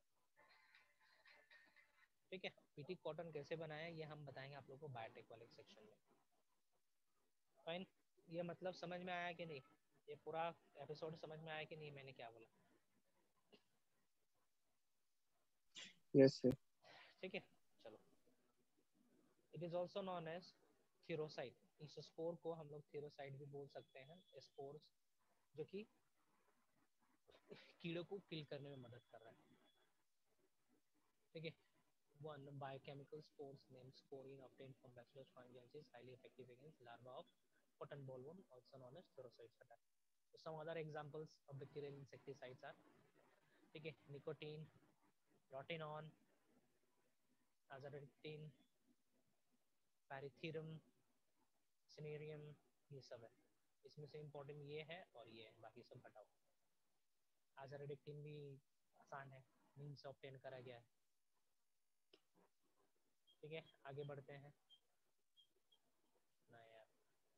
ठीक है। बीटी कॉटन कैसे बनाया ये हम बताएंगे आप लोगों को बायोटेक वाले सेक्शन में। फाइन, ये मतलब समझ में आया कि नहीं, ये पूरा एपिसोड समझ में आया कि नहीं मैंने क्या बोला, Yes, sir. ठीक है। चलो, it is also known as thuricide, इस स्पोर को हम लोग थीरोसाइट भी बोल सकते हैं, स्पोर्स जो कि कीड़ों को किल करने में मदद कर रहा है, ठीक है। One, biochemical spores named sporine obtained from Bacillus thuringiensis is highly effective against larvae of cotton bollworm, also known as pterocytes attack. So some other examples of bacterial insecticides are, ठीक है, nicotine, rotenone, azadirachtin, pyrethrum, cinereum, ये सब है। इसमें से important ये है और ये है, बाकी सब हटाओ। azadirachtin भी आसान है, नीम से ऑब्टेन करा गया है, ठीक है। आगे बढ़ते हैं ना यार,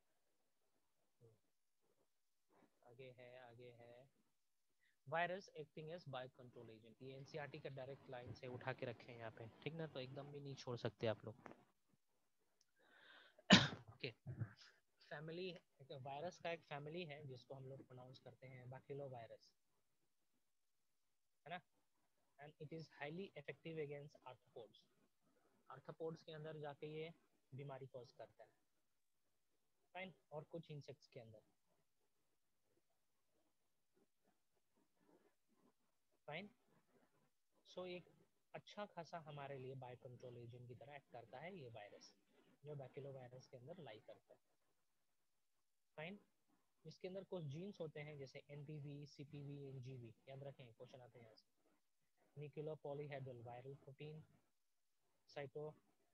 आगे है virus acting as bio control agent, ये एनसीईआरटी का डायरेक्ट लाइन से उठा के रखे हैं यहाँ पे, ठीक ना, तो एकदम भी नहीं छोड़ सकते आप लोग। ओके, फैमिली, वायरस का एक फैमिली है जिसको हम लोग प्रोनाउंस करते हैं बैक्टीरियो वायरस, है ना। And it is highly effective against arthropods, arthropods के अंदर जाके ये बीमारी कॉज करता है, फाइन, और कुछ इंसेक्ट्स के अंदर, फाइन। सो एक अच्छा खासा हमारे लिए बायो कंट्रोल एजेंट की तरह एक्ट करता है ये वायरस, जो बैक्टीरियो वायरस के अंदर लाई करता है, फाइन। इसके अंदर कुछ जीन्स होते हैं जैसे एनपीवी, सीपीवी, एनजीवी, याद रखें, क्वेश्चन आते हैं यहाँ से। Nucleo polyhedral viral protein, cyto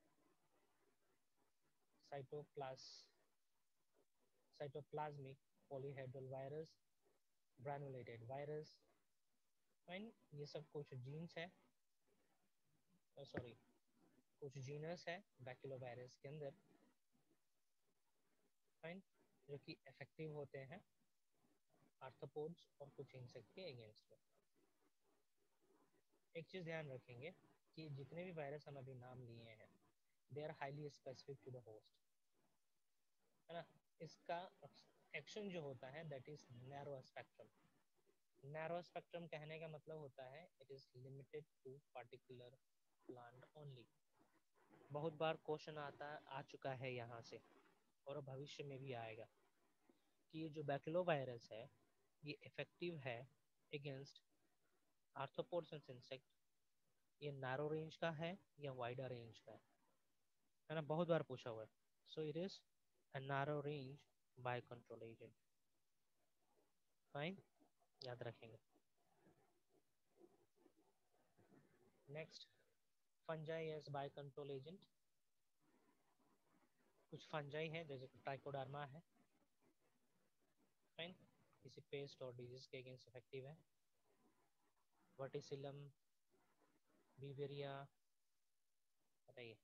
cytoplasmic polyhedral virus, granulated virus, fine. ये सब कुछ जीन्स है, सॉरी कुछ जीनस है बैक्टीरियो वायरस के अंदर, फाइन, जो कि इफेक्टिव होते हैं आर्थ्रोपोड्स और कुछ इंसेक्ट के अगेंस्ट में। एक चीज ध्यान रखेंगे कि जितने भी वायरस हम अभी नाम लिए हैं they are highly specific to the host, है ना। इसका एक्शन जो होता है that is narrow spectrum, narrow spectrum कहने का मतलब होता है it is limited to particular plant only. बहुत बार क्वेश्चन आ चुका है यहाँ से और भविष्य में भी आएगा कि ये जो बैक्टीरियो वायरस है ये इफेक्टिव है अगेंस्ट आर्थ्रोपोड्स एंड इंसेक्ट, ये नैरो रेंज का है या वाइडर रेंज का है ना, बहुत बार पूछा हुआ है। So it is a narrow range bio control agent, fine, याद रखेंगे। Next, fungi as bio control agent, कुछ फंजाई है जैसे ट्राइकोडर्मा है, फाइन, किसी पेस्ट और डिजीज के अगेंस्ट इफेक्टिव है। वर्टिसिलम, बीवेरिया, बताइए।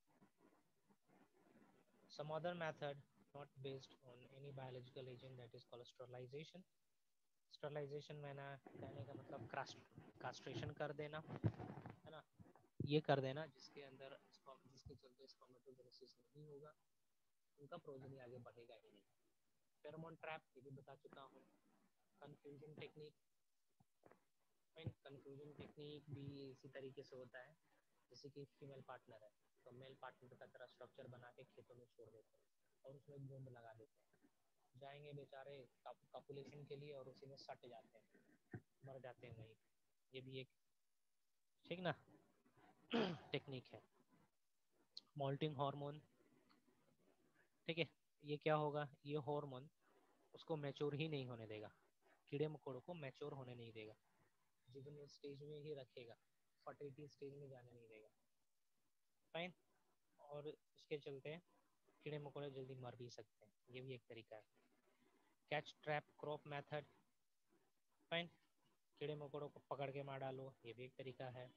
Some other method not based on any biological agent that is called sterilization. Sterilization में ना कहने का मतलब कास्ट्रेशन कर देना, है ना, ये कर देना जिसके अंदर जिसके चलते स्पर्मेटोजेनेसिस नहीं होगा, उनका प्रोजेनी आगे बढ़ेगा ही नहीं। फेरोमोन ट्रैप ये भी बता चुका हूँ। कंफ्यूजन टेक्निक, कंफ्यूजन टेक्निक भी इसी तरीके से होता है, जैसे कि फीमेल पार्टनर है तो मेल पार्टनर का तरह स्ट्रक्चर बना के खेतों में छोड़ देते हैं और उसमें बूंद लगा देते हैं, जाएंगे बेचारे पॉपुलेशन के लिए और उसी में सट जाते हैं, मर जाते हैं वहीं, ये भी एक, ठीक ना, टेक्निक है। मोल्टिंग हार्मोन, ठीक है, ये क्या होगा, ये हार्मोन उसको मैच्योर ही नहीं होने देगा, कीड़े मकोड़ों को मैच्योर होने नहीं देगा, जितने स्टेज में ही रखेगा, फर्टिलिटी स्टेज में जाने नहीं देगा, फाइन। और इसके चलते कीड़े मकोड़े जल्दी मर भी सकते हैं, ये भी एक तरीका है। Catch trap crop method, fine, कीड़े मकोड़ों को पकड़ के मार डालो, ये भी एक तरीका है।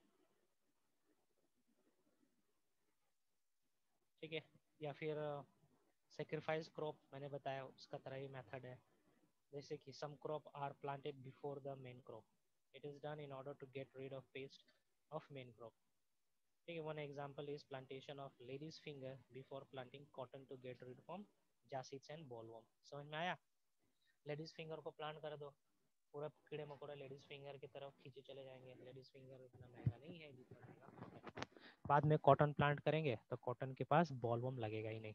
ठीक है, या फिर सेक्रीफाइस क्रॉप, मैंने बताया उसका तरह ही मेथड है। जैसे कि some crop are planted before the main crop, it is done in order to get rid of pest of main crop. ठीक है, one example is plantation of ladies finger before planting cotton to get rid from jassids and bollworm. समझ में आया? Ladies finger को plant कर दो, पूरा कीड़े मकोड़े लेडीज फिंगर की तरफ खींचे चले जाएंगे। लेडीज फिंगर इतना महंगा नहीं है जितना महंगा कॉटन। बाद में कॉटन प्लांट करेंगे तो कॉटन के पास बॉलवर्म लगेगा ही नहीं।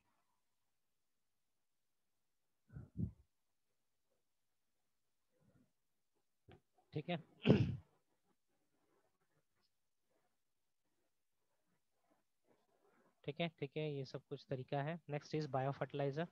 ठीक है। ठीक है, ठीक है, ये सब कुछ तरीका है। Next is bio fertiliser.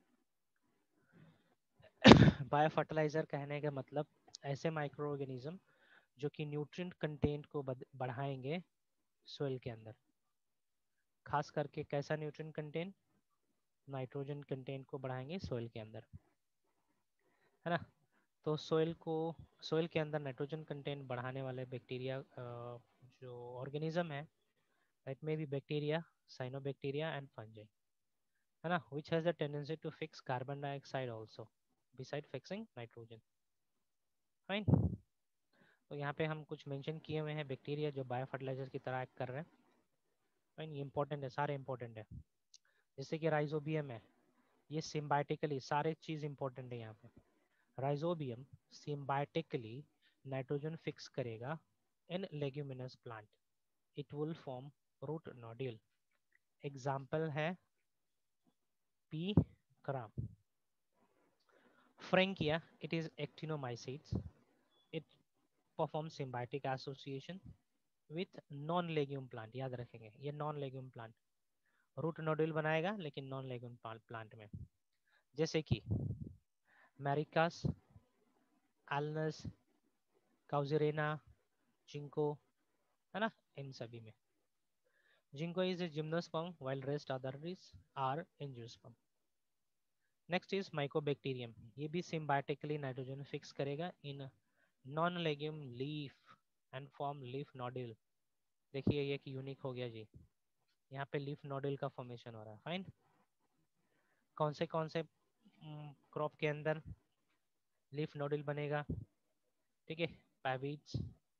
Bio fertiliser कहने का मतलब ऐसे माइक्रो ऑर्गेनिज्म जो कि न्यूट्रिएंट कंटेंट को बढ़ाएंगे सोइल के अंदर। खास करके कैसा न्यूट्रिएंट कंटेंट? नाइट्रोजन कंटेंट को बढ़ाएंगे सोइल के अंदर, है ना। तो सोइल के अंदर नाइट्रोजन कंटेंट बढ़ाने वाले बैक्टीरिया जो ऑर्गेनिज्म है, it may be bacteria, cyanobacteria and fungi, है ना, which has the tendency to fix carbon dioxide also beside fixing nitrogen. Fine. तो यहाँ पे हम कुछ मेंशन किए हुए हैं बैक्टीरिया जो बायो फर्टिलाइजर की तरह एक्ट कर रहे हैं। फाइन, ये इंपॉर्टेंट है, सारे इंपॉर्टेंट है। जैसे कि राइजोबियम है, ये सिम्बायोटिकली, सारे चीज इंपॉर्टेंट है यहाँ पे। राइजोबियम सिम्बायोटिकली नाइट्रोजन फिक्स करेगा in leguminous plant, it will form root nodule. Example है pea gram. Frankia, it is actinomycetes. It performs symbiotic association with non-legume plant. याद रखेंगे ये non-legume plant रूट नोड्यूल बनाएगा लेकिन non-legume plant में, जैसे कि मैरिकास, एल्नस, काउजेरेना, जिंको, है ना, इन सभी में। Ginkgo is a gymnosperm while rest others are angiosperm. Next is mycobacterium, ये भी सिम्बायोटिकली नाइट्रोजन फिक्स करेगा in non legume leaf and form leaf nodule. देखिए ये एक यूनिक हो गया जी, यहाँ पे लीफ नोड्यूल का फॉर्मेशन हो रहा है। फाइन, कौन से क्रॉप के अंदर लीफ नोड्यूल बनेगा? ठीक है, पैबीज,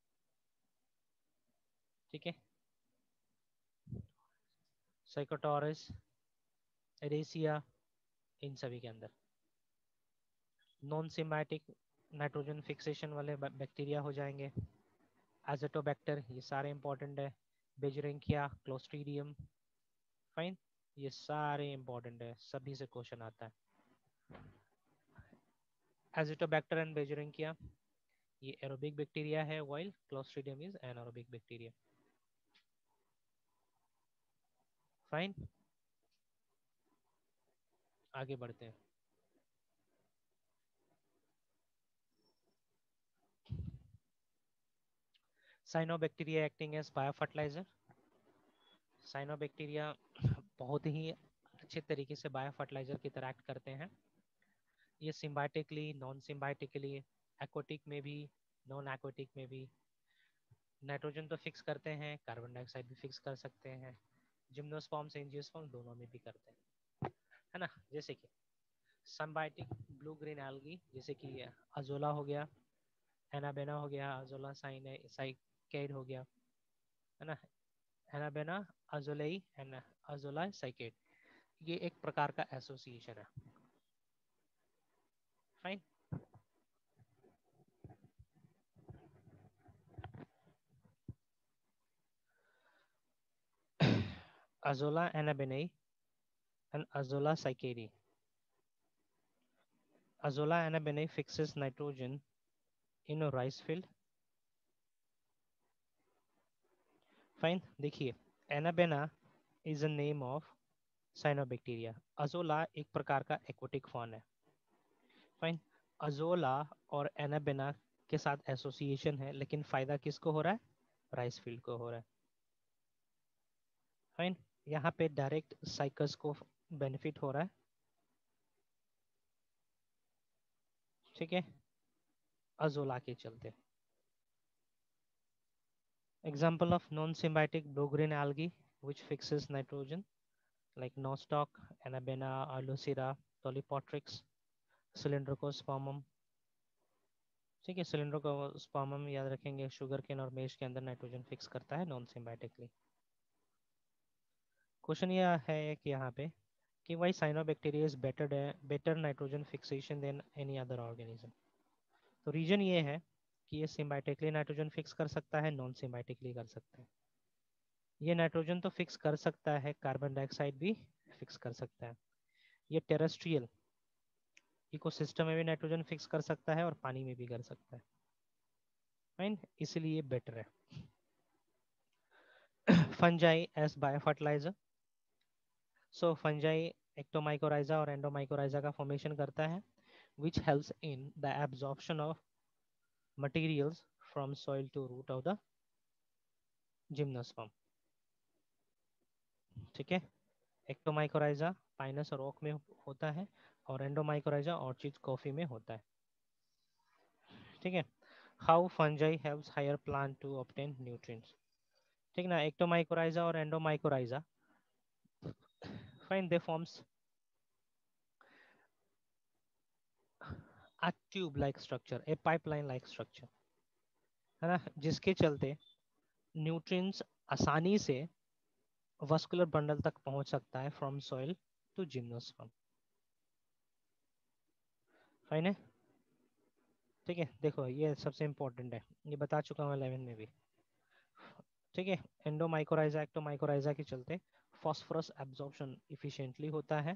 ठीक है, साइकोटोरस, एरेसिया, इन सभी के अंदर नॉन सिम्बायोटिक नाइट्रोजन फिक्सेशन वाले बैक्टीरिया हो जाएंगे। एजोटोबैक्टर, ये सारे इंपॉर्टेंट है। बेजरेंकिया, क्लोस्ट्रीडियम, फाइन, ये सारे इंपॉर्टेंट है, सभी से क्वेश्चन आता है। एजिटोबैक्टर एंड बेजरेंकिया, ये एरोबिक बैक्टीरिया है, while clostridium is anaerobic bacteria. Fine, आगे बढ़ते हैं। Cyanobacteria acting as biofertiliser. Cyanobacteria बहुत ही अच्छे तरीके से बायोफर्टिलाइजर की तरह एक्ट करते हैं। ये सिम्बायोटिकली, नॉन सिम्बायोटिकली, एक्वाटिक में भी, नॉन एक्वाटिक में भी नाइट्रोजन तो फिक्स करते हैं, कार्बन डाइऑक्साइड भी फिक्स कर सकते हैं। जिम्नोस्पर्म से एंजियोस्पर्म दोनों में भी करते हैं, है ना। जैसे कि सिम्बायोटिक ब्लू ग्रीन एल्गी, जैसे कि अजोला हो गया, एनाबेना हो गया, अजोला साइकेड हो गया, है ना, anabaena azollae and azolla cycad, ये एक प्रकार का एसोसिएशन है। Fine, azolla anabaenae and azolla cycadi. Azolla anabenai fixes nitrogen in a rice field. Fine, देखिए anabaena is a name of cyanobacteria. Azolla एक प्रकार का एक्वाटिक फॉर्म है। फाइन, अजोला और एनाबेना के साथ एसोसिएशन है, लेकिन फायदा किसको हो रहा है? राइस फील्ड को हो रहा है। फाइन, यहाँ पे डायरेक्ट साइकस को बेनिफिट हो रहा है। ठीक है, अजोला के चलते। Example of non-symbiotic blue-green algae which fixes nitrogen like nostoc, Anabaena, Arlocera, Polypotrix, Cylindrocospomum. ठीक है, Cylindrocospomum याद रखेंगे, शुगर केन और मेज के अंदर नाइट्रोजन फिक्स करता है नॉन सिम्बायोटिकली। क्वेश्चन ये है कि यहाँ पे कि why cyanobacteria is better nitrogen fixation than any other organism। तो रीजन ये है कि ये सिम्बायोटिकली नाइट्रोजन फिक्स कर सकता है, नॉन सिम्बायोटिकली कर सकता है। ये नाइट्रोजन तो फिक्स कर सकता है, कार्बन डाइऑक्साइड भी फिक्स कर सकता है। ये टेरेस्ट्रियल इकोसिस्टम में भी नाइट्रोजन फिक्स कर सकता है और पानी में भी कर सकता है। फाइन, इसलिए बेटर है। Fungi as bio fertiliser. So fungi ectomycorrhiza और एंडोमाइकोराइजा का फॉर्मेशन करता है which helps in the absorption of materials from soil to root of the gymnosperm। ठीक है, एक्टोमाइकोराइजा पाइनस और ओक में होता है और एंडोमाइकोराइजा ऑर्चिड कॉफी में होता है। ठीक है, how fungi helps higher plant to obtain nutrients. ठीक ना, एक्टोमाइकोराइजा और endomycorrhiza fine they forms a tube like structure, a pipeline like structure, है ना, जिसके चलते न्यूट्रिएंट्स आसानी से वस्कुलर बंडल तक पहुंच सकता है from soil to gymnosperm. Fine है, ठीक है। देखो ये सबसे इंपॉर्टेंट है, ये बता चुका हूँ 11 में भी। ठीक है, एंडोमाइकोराइजा एक्टोमाइकोराइजा के चलते फास्फोरस एब्जॉर्प्शन इफिशिएंटली होता है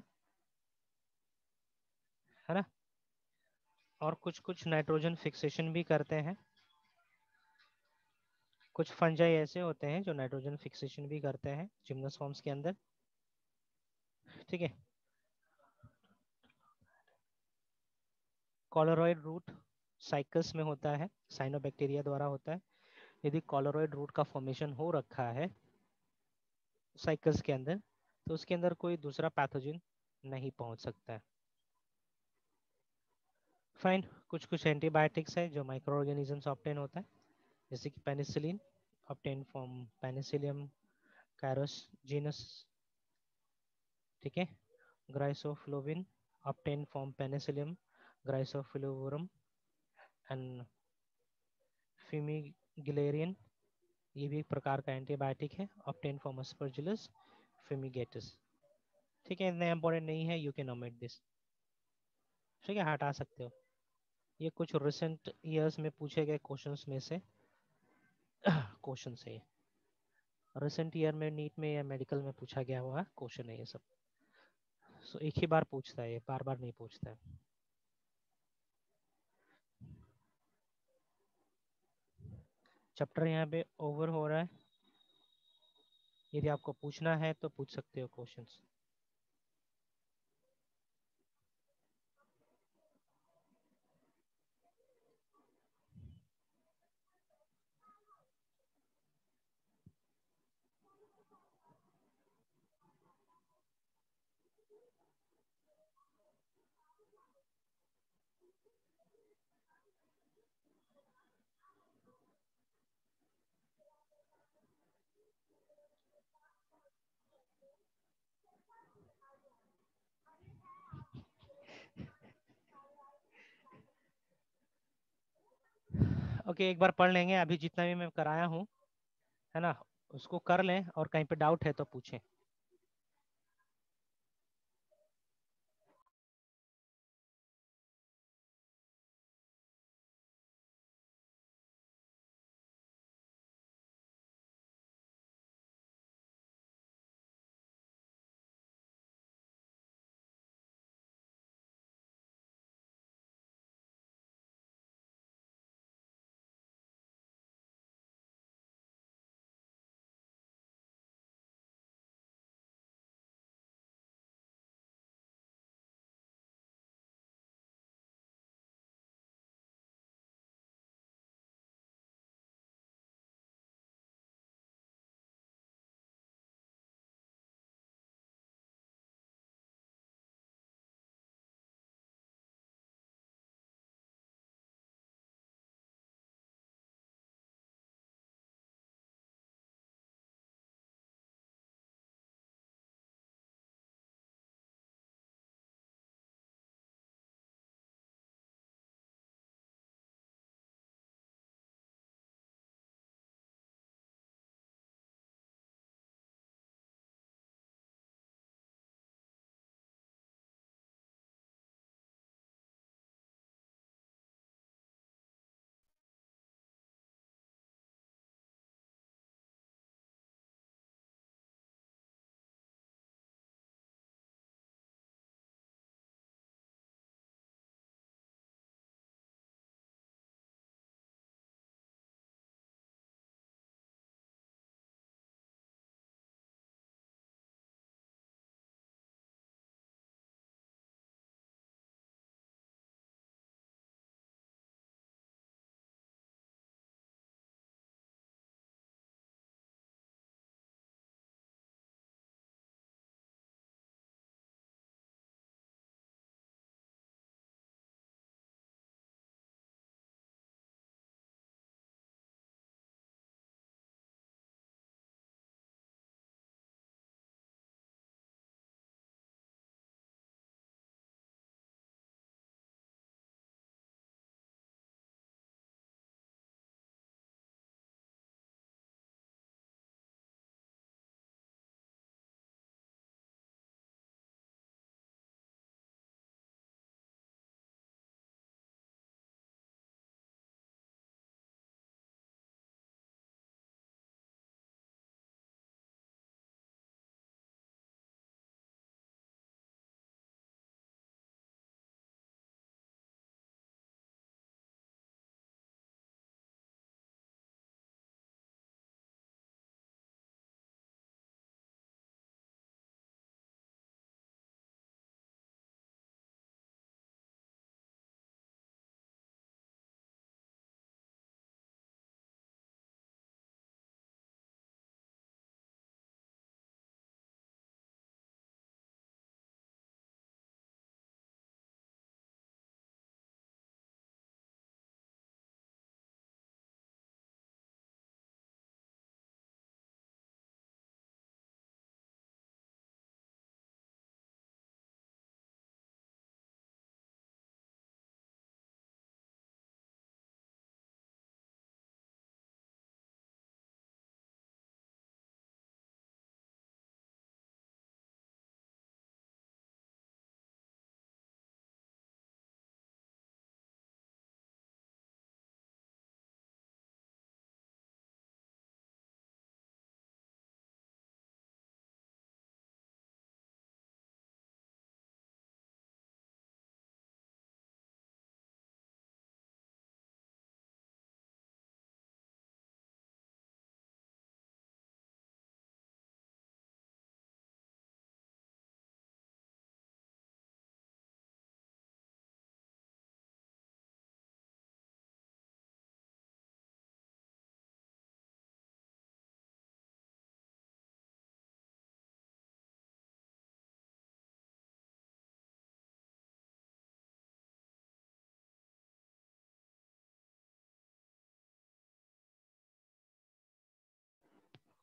ना, और कुछ कुछ नाइट्रोजन फिक्सेशन भी करते हैं। कुछ फंजाई ऐसे होते हैं जो नाइट्रोजन फिक्सेशन भी करते हैं जिम्नोस्पर्म्स के अंदर। ठीक है, कॉलोरॉइड रूट साइकस में होता है, साइनोबैक्टीरिया द्वारा होता है। यदि कॉलोरॉइड रूट का फॉर्मेशन हो रखा है साइकस के अंदर तो उसके अंदर कोई दूसरा पैथोजन नहीं पहुंच सकता है। फाइन, कुछ कुछ एंटीबायोटिक्स है जो माइक्रो ऑर्गेनिज्म से ऑब्टेन होता है, जैसे कि पेनिसिलिन ऑब्टेन फ्रॉम पेनिसिलियम कैरोस जीनस। ठीक है, griseofulvin obtain from penicillium griseofulvum and फिमिगिलेरियन, ये भी एक प्रकार का एंटीबायोटिक है, ऑब्टेन फ्रॉम अस्परजिलस फिमिगेटस। ठीक है, इतना इंपॉर्टेंट नहीं है, यू कैन ओमिट दिस। ठीक है, हटा सकते हो। ये कुछ रिसेंट ईयर्स में पूछे गए क्वेश्चंस में से क्वेश्चन है ये। रिसेंट ईयर में नीट में या मेडिकल में पूछा गया हुआ क्वेश्चन है ये सब। सो एक ही बार पूछता है, ये बार बार नहीं पूछता है। चैप्टर यहाँ पे ओवर हो रहा है, यदि आपको पूछना है तो पूछ सकते हो क्वेश्चंस। ओके, एक बार पढ़ लेंगे अभी जितना भी मैं कराया हूँ, है ना, उसको कर लें और कहीं पे डाउट है तो पूछें।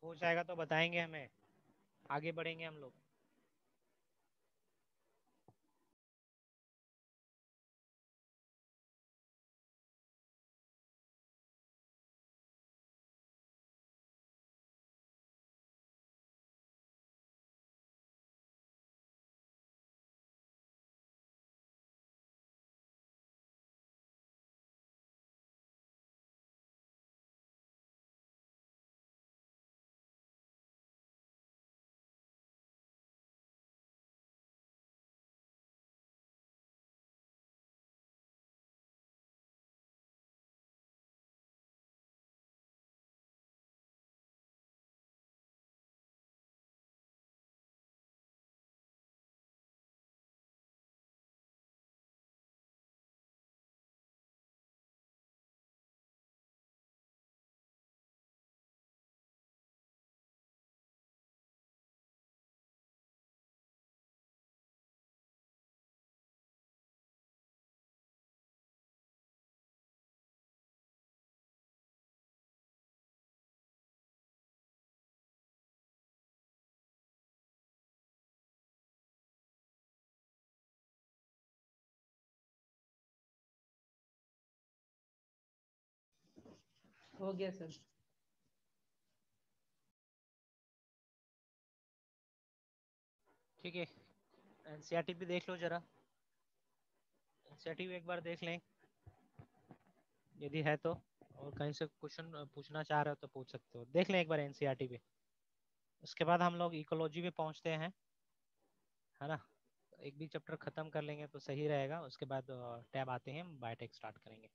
हो जाएगा तो बताएंगे, हमें आगे बढ़ेंगे हम लोग। हो गया सर। ठीक है, एनसीईआरटी भी देख लो जरा, एनसीईआरटी भी एक बार देख लें यदि है तो, और कहीं से क्वेश्चन पूछना चाह रहे हो तो पूछ सकते हो, देख लें एक बार एनसीईआरटी भी। उसके बाद हम लोग इकोलॉजी पे पहुंचते हैं, है ना। एक भी चैप्टर खत्म कर लेंगे तो सही रहेगा, उसके बाद टैब आते हैं, बायोटेक स्टार्ट करेंगे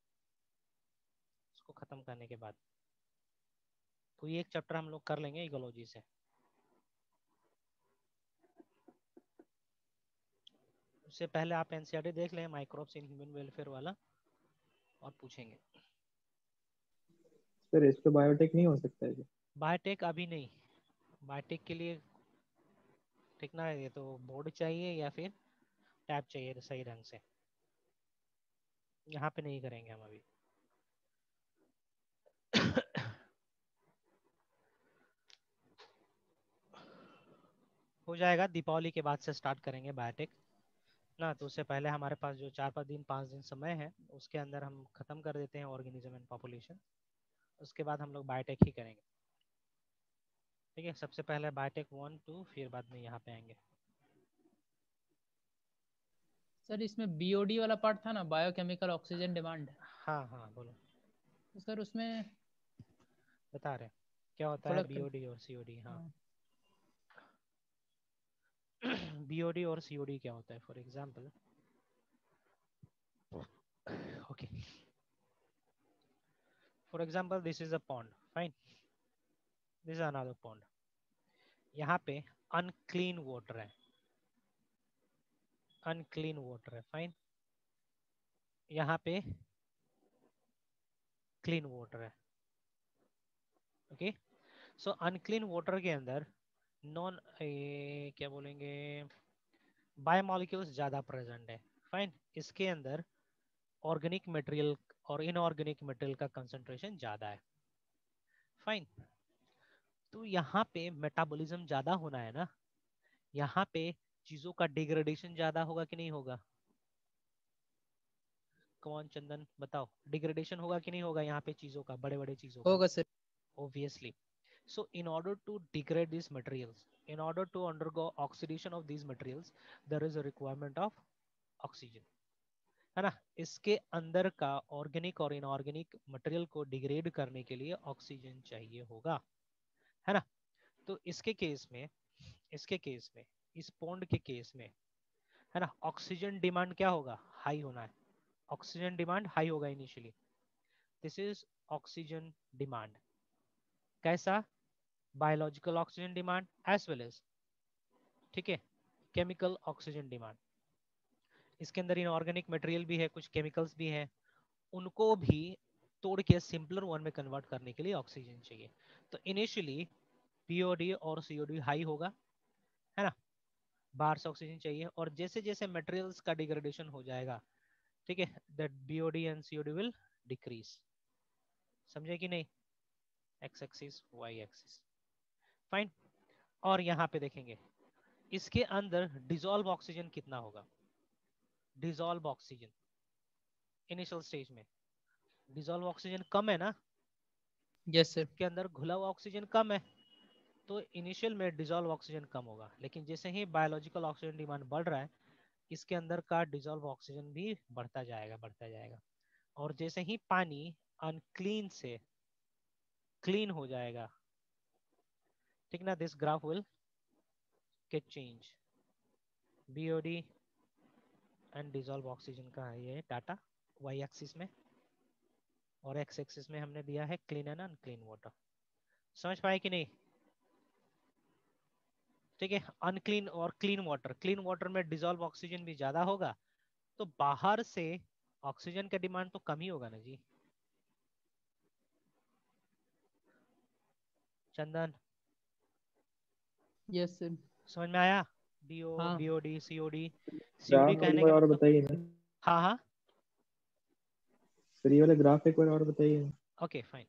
उसको खत्म करने के बाद। तो ये एक चैप्टर हम लोग कर लेंगे इकोलॉजी से। उससे पहले आप एनसीईआरटी देख लें, माइक्रोब्स इन ह्यूमन वेलफेयर वाला, और पूछेंगे। सर इस पे बायोटेक नहीं हो सकता है क्या? बायोटेक अभी नहीं, बायोटेक के लिए ठीक ना, ये तो बोर्ड चाहिए या फिर टैब चाहिए सही ढंग से, यहाँ पे नहीं करेंगे हम अभी। हो जाएगा, दीपावली के बाद से स्टार्ट करेंगे बायोटेक ना, तो उससे पहले हमारे पास जो 4-5 दिन 5 दिन समय है, उसके अंदर हम खत्म कर देते हैं ऑर्गेनिज्म एंड पॉपुलेशन, उसके बाद हम लोग बायोटेक ही करेंगे। ठीक है, सबसे पहले बायोटेक 1-2, फिर बाद में यहाँ पे आएंगे। सर इसमें बीओडी वाला पार्ट था ना, बायोकेमिकल ऑक्सीजन डिमांड। हाँ हाँ बोलो। तो सर उसमें बता रहे क्या होता है थोड़ा बीओडी और सीओडी। हाँ, हाँ, बीओडी और सीओडी क्या होता है, for example. Okay, for example this is a pond, fine, this is another pond, यहाँ पे अनक्लीन वाटर है, अनक्लीन वाटर है, फाइन, यहाँ पे क्लीन वाटर है। ओके, सो अनक्लीन वाटर के अंदर नॉन क्या बोलेंगे, बायोमोलिक्यूल्स ज़्यादा प्रेजेंट है, फाइन। इसके अंदर ऑर्गेनिक मटेरियल और इनऑर्गेनिक मटेरियल का कंसंट्रेशन ज़्यादा है, फाइन। तो यहाँ पे मेटाबॉलिज्म ज़्यादा होना है ना, यहाँ पे चीज़ों का डिग्रेडेशन ज़्यादा होगा कि नहीं होगा? कौन चंदन बताओ, डिग्रेडेशन होगा कि नहीं होगा यहाँ पे चीज़ों का, बड़े बड़े चीज़ों का? होगा sir. Obviously. So in order to degrade these materials, in order to undergo oxidation of these materials, there is a requirement of oxygen, है ना। इसके अंदर का ऑर्गेनिक और इनऑर्गेनिक मटेरियल को डिग्रेड करने के लिए ऑक्सीजन चाहिए होगा, है ना। तो इसके केस में इस पॉन्ड के केस में, है ना, ऑक्सीजन डिमांड क्या होगा, हाई होना है, ऑक्सीजन डिमांड हाई होगा initially. This is oxygen demand, कैसा, biological oxygen demand as well as, ठीक है, केमिकल ऑक्सीजन डिमांड। इसके अंदर इनऑर्गेनिक मटेरियल भी है, कुछ केमिकल्स भी है, उनको भी तोड़ के सिंपलर वन में कन्वर्ट करने के लिए ऑक्सीजन चाहिए। तो इनिशियली पीओडी और सीओडी हाई होगा, है ना, बाहर से ऑक्सीजन चाहिए, और जैसे जैसे मटेरियल्स का डिग्रेडेशन हो जाएगा, ठीक है, that BOD and COD will decrease. समझे कि नहीं? X axis, Y axis. Fine. और यहाँ पे देखेंगे इसके अंदर डिसॉल्व ऑक्सीजन कितना होगा। डिसॉल्व ऑक्सीजन इनिशियल स्टेज में डिसॉल्व ऑक्सीजन कम है ना, यस सर। के अंदर घुला हुआ ऑक्सीजन कम है, तो इनिशियल में डिसॉल्व ऑक्सीजन कम होगा। लेकिन जैसे ही बायोलॉजिकल ऑक्सीजन डिमांड बढ़ रहा है, इसके अंदर का डिसॉल्व ऑक्सीजन भी बढ़ता जाएगा बढ़ता जाएगा। और जैसे ही पानी अनक्लीन से क्लीन हो जाएगा, ठीक ना, this graph will get change. BOD and dissolve oxygen का है ये डाटा वाई एक्सिस में, और एक्स एक्सिस में हमने दिया है क्लीन एंड अनक्लीन वाटर। समझ पाए कि नहीं? ठीक है। अनक्लीन और क्लीन वाटर, क्लीन वाटर में डिसॉल्व ऑक्सीजन भी ज्यादा होगा, तो बाहर से ऑक्सीजन का डिमांड तो कम ही होगा ना जी। चंदन यस सर। समझ में आया? डीओ हाँ। BOD COD. सीओडी ग्राफ एक कहने बार का और मतलब, बताइए ना हाँ हाँ सर, ये वाला ग्राफ एक बार और बताइए। Okay fine.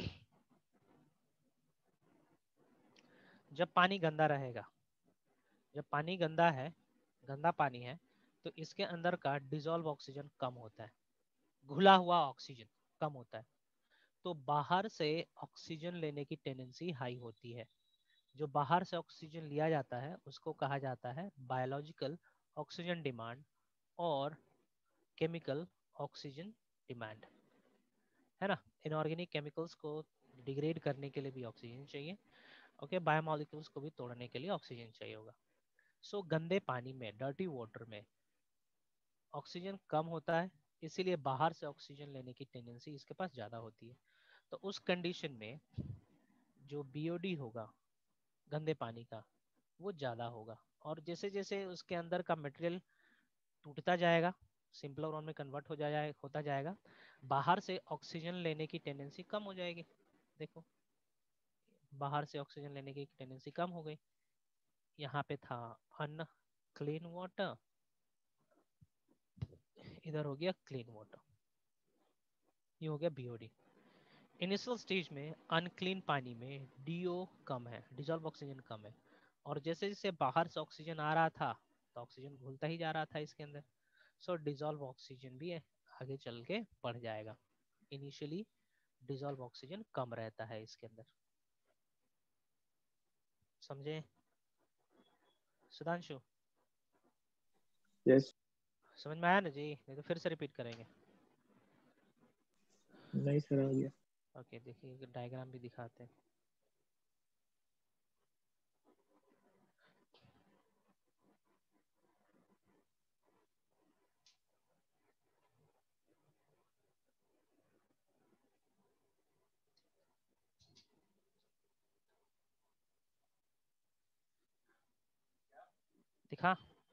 जब पानी गंदा रहेगा, जब पानी गंदा है, गंदा पानी है, तो इसके अंदर का डिसॉल्व ऑक्सीजन कम होता है, घुला हुआ ऑक्सीजन कम होता है, तो बाहर से ऑक्सीजन लेने की टेंडेंसी हाई होती है। जो बाहर से ऑक्सीजन लिया जाता है उसको कहा जाता है बायोलॉजिकल ऑक्सीजन डिमांड और केमिकल ऑक्सीजन डिमांड, है ना। इनऑर्गेनिक केमिकल्स को डिग्रेड करने के लिए भी ऑक्सीजन चाहिए, ओके, बायोमोलिक्यूल्स को भी तोड़ने के लिए ऑक्सीजन चाहिए होगा। सो गंदे पानी में, डर्टी वाटर में ऑक्सीजन कम होता है, इसीलिए बाहर से ऑक्सीजन लेने की टेंडेंसी इसके पास ज़्यादा होती है। तो उस कंडीशन में जो बीओडी होगा गंदे पानी का, वो ज़्यादा होगा। और जैसे जैसे उसके अंदर का मटेरियल टूटता जाएगा, सिंपलर फॉर्म में कन्वर्ट होता जाएगा, बाहर से ऑक्सीजन लेने की टेंडेंसी कम हो जाएगी। देखो, बाहर से ऑक्सीजन लेने की टेंडेंसी कम हो गई। यहाँ पे था अनक्लीन वाटर, इधर हो गया क्लीन वाटर, ये हो गया बीओडी। इनिशियल स्टेज में अनक्लीन पानी में डीओ कम है, डिसॉल्व ऑक्सीजन कम है, और जैसे जैसे बाहर से ऑक्सीजन आ रहा था तो ऑक्सीजन घुलता ही जा रहा था इसके अंदर, सो डिसॉल्व ऑक्सीजन भी आगे चल के बढ़ जाएगा। इनिशियली डिसॉल्व ऑक्सीजन कम रहता है इसके अंदर। समझे सुधांशु? यस। समझ में आया ना जी? नहीं तो फिर से रिपीट करेंगे। नहीं सर, आ गया। ओके, देखिए डायग्राम भी दिखाते हैं। दिखा?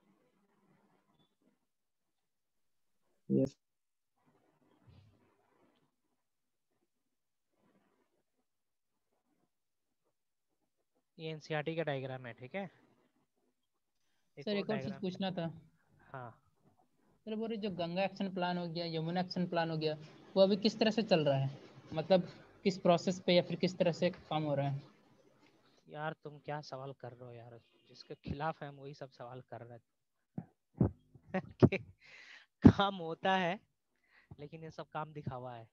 यस। ये एनसीईआरटी का डायग्राम है, ठीक है। एक सर और एक और चीज़ डायग्राम। पूछना था। हाँ, सर वो जो गंगा एक्शन प्लान हो गया, यमुना एक्शन प्लान हो गया, वो अभी किस तरह से चल रहा है? मतलब किस प्रोसेस पे या फिर किस तरह से काम हो रहा है? यार तुम क्या सवाल कर रहे हो यार, जिसके खिलाफ है हम वही सब सवाल कर रहे हैं। कि काम होता है, लेकिन ये सब काम दिखावा है।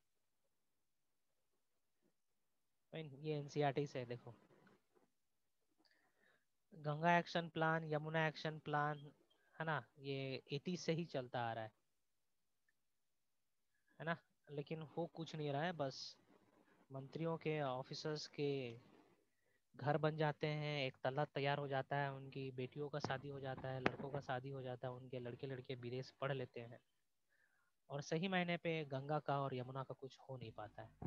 ये एनसीईआरटी से है, देखो। Ganga action plan, Yamuna action plan, है ना, ये 80 से ही चलता आ रहा है ना। लेकिन हो कुछ नहीं रहा है, बस मंत्रियों के, ऑफिसर्स के घर बन जाते हैं, एक तल्ला तैयार हो जाता है, उनकी बेटियों का शादी हो जाता है, लड़कों का शादी हो जाता है, उनके लड़के लड़के विदेश पढ़ लेते हैं, और सही मायने पे गंगा का और यमुना का कुछ हो नहीं पाता है।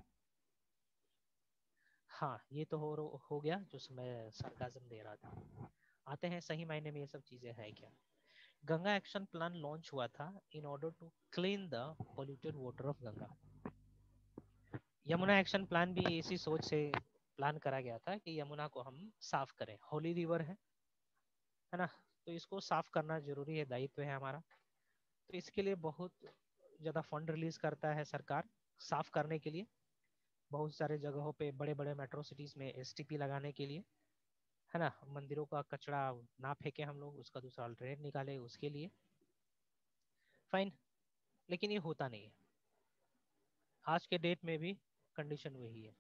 हाँ, ये तो हो गया जो मैं सरकाज़म दे रहा था। आते हैं सही मायने में ये सब चीज़ें है क्या। गंगा एक्शन प्लान लॉन्च हुआ था in order to clean the polluted water of Ganga. Yamuna action plan भी इसी सोच से प्लान करा गया था कि यमुना को हम साफ करें, होली रिवर है ना, तो इसको साफ करना जरूरी है, दायित्व है हमारा। तो इसके लिए बहुत ज़्यादा फंड रिलीज करता है सरकार साफ करने के लिए, बहुत सारे जगहों पे, बड़े बड़े मेट्रो सिटीज में एसटीपी लगाने के लिए, है ना, मंदिरों का कचरा ना फेंके हम लोग, उसका दूसरा अल्टरनेट निकाले उसके लिए, फाइन। लेकिन ये होता नहीं है, आज के डेट में भी कंडीशन वही है,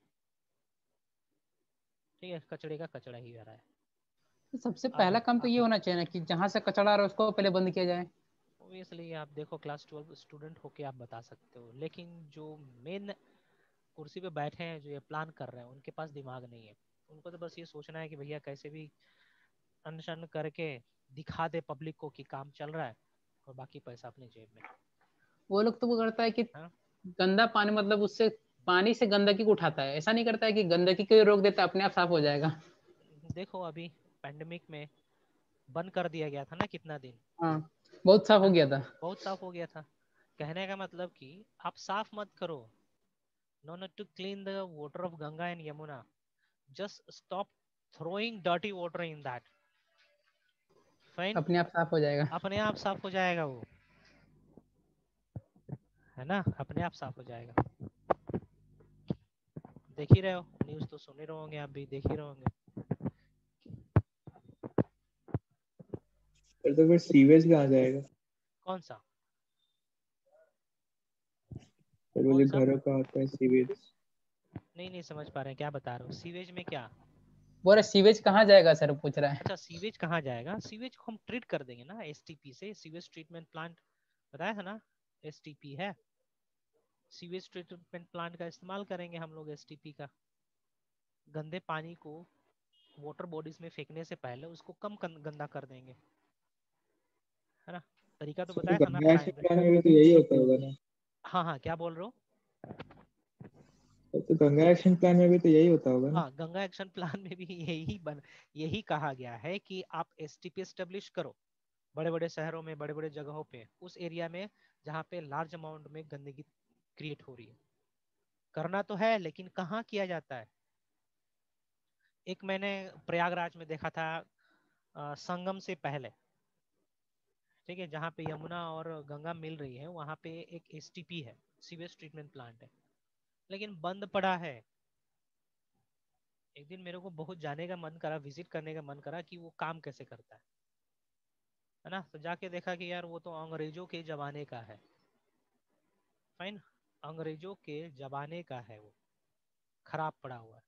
ठीक है, कचड़े का कचड़ा ही आ रहा है। तो सबसे आप पहला काम तो ये होना चाहिए ना कि जहाँ से कचरा आ रहा है उसको पहले बंद किया जाए। ओबियसली आप देखो क्लास 12 स्टूडेंट होके आप बता सकते हो, लेकिन जो मेन कुर्सी पे बैठे हैं, जो ये प्लान कर रहे हैं, उनके पास दिमाग नहीं है। उनको तो बस ये सोचना है कि भैया कैसे भी अनशन करके दिखा दे पब्लिक को कि काम चल रहा है, और बाकी पैसा अपनी जेब में। वो लोग तो वो करता है कि हाँ, गंदा पानी मतलब उससे पानी से गंदगी को उठाता है, ऐसा नहीं करता है कि गंदगी को ही रोक देता है, अपने आप साफ हो जाएगा। देखो अभी पैंडेमिक में बंद कर दिया गया था ना कितना दिन, हाँ, बहुत साफ हो हाँ, गया था। बहुत साफ हो गया था। कहने का मतलब कि आप साफ मत करो, no need to clean the water of Ganga and Yamuna, just stop throwing dirty water in that, fine, अपने आप साफ हो जाएगा। अपने आप साफ हो जाएगा वो, है ना, अपने आप साफ हो जाएगा। देख ही रहे हो, न्यूज़ तो सुन ही रहे होंगे, आप भी देख ही रहे होंगे। तो फिर सीवेज कहाँ जाएगा? कौन सा? फिर वो कौन जो सा? घरों का होता है सीवेज। नहीं समझ पा रहे हैं, क्या बता रहे हो, सीवेज में क्या? बोले सीवेज कहाँ जाएगा सर, पूछ रहा है। अच्छा, सीवेज कहाँ जाएगा, सीवेज को हम ट्रीट कर देंगे ना एसटीपी से, सीवेज ट्रीटमेंट प्लांट, बताया है ना, एसटीपी है, सीवेज ट्रीटमेंट प्लांट का इस्तेमाल करेंगे हम लोग एसटीपी का। गंदे पानी को वाटर बॉडीज में फेंकने से पहले उसको कम गंदा कर देंगे, है ना, तरीका तो तो बताया था ना गंगा एक्शन प्राइमरी। प्लान में भी तो यही होता होगा ना? हाँ हाँ, क्या बोल रहे हो? तो गंगा एक्शन प्लान में भी तो यही होता होगा ना? हाँ, गंगा एक्शन प्लान में भी यही कहा गया है कि आप एसटीपी एस्टेब्लिश करो बड़े बड़े शहरों में, बड़े बड़े जगहों पे, उस एरिया में जहाँ पे लार्ज अमाउंट में गंदगी क्रिएट हो रही है। करना तो है, लेकिन कहाँ किया जाता है? एक मैंने प्रयागराज में देखा था, संगम से पहले, ठीक है, जहाँ पे यमुना और गंगा मिल रही है, वहाँ पे एक एसटीपी है, सीवेज ट्रीटमेंट प्लांट है, लेकिन बंद पड़ा है। एक दिन मेरे को बहुत जाने का मन करा, विजिट करने का मन करा कि वो काम कैसे करता है ना, तो जाके देखा कि यार वो तो अंग्रेजों के जमाने का है, फाइन, अंग्रेजों के जमाने का है, वो खराब पड़ा हुआ है,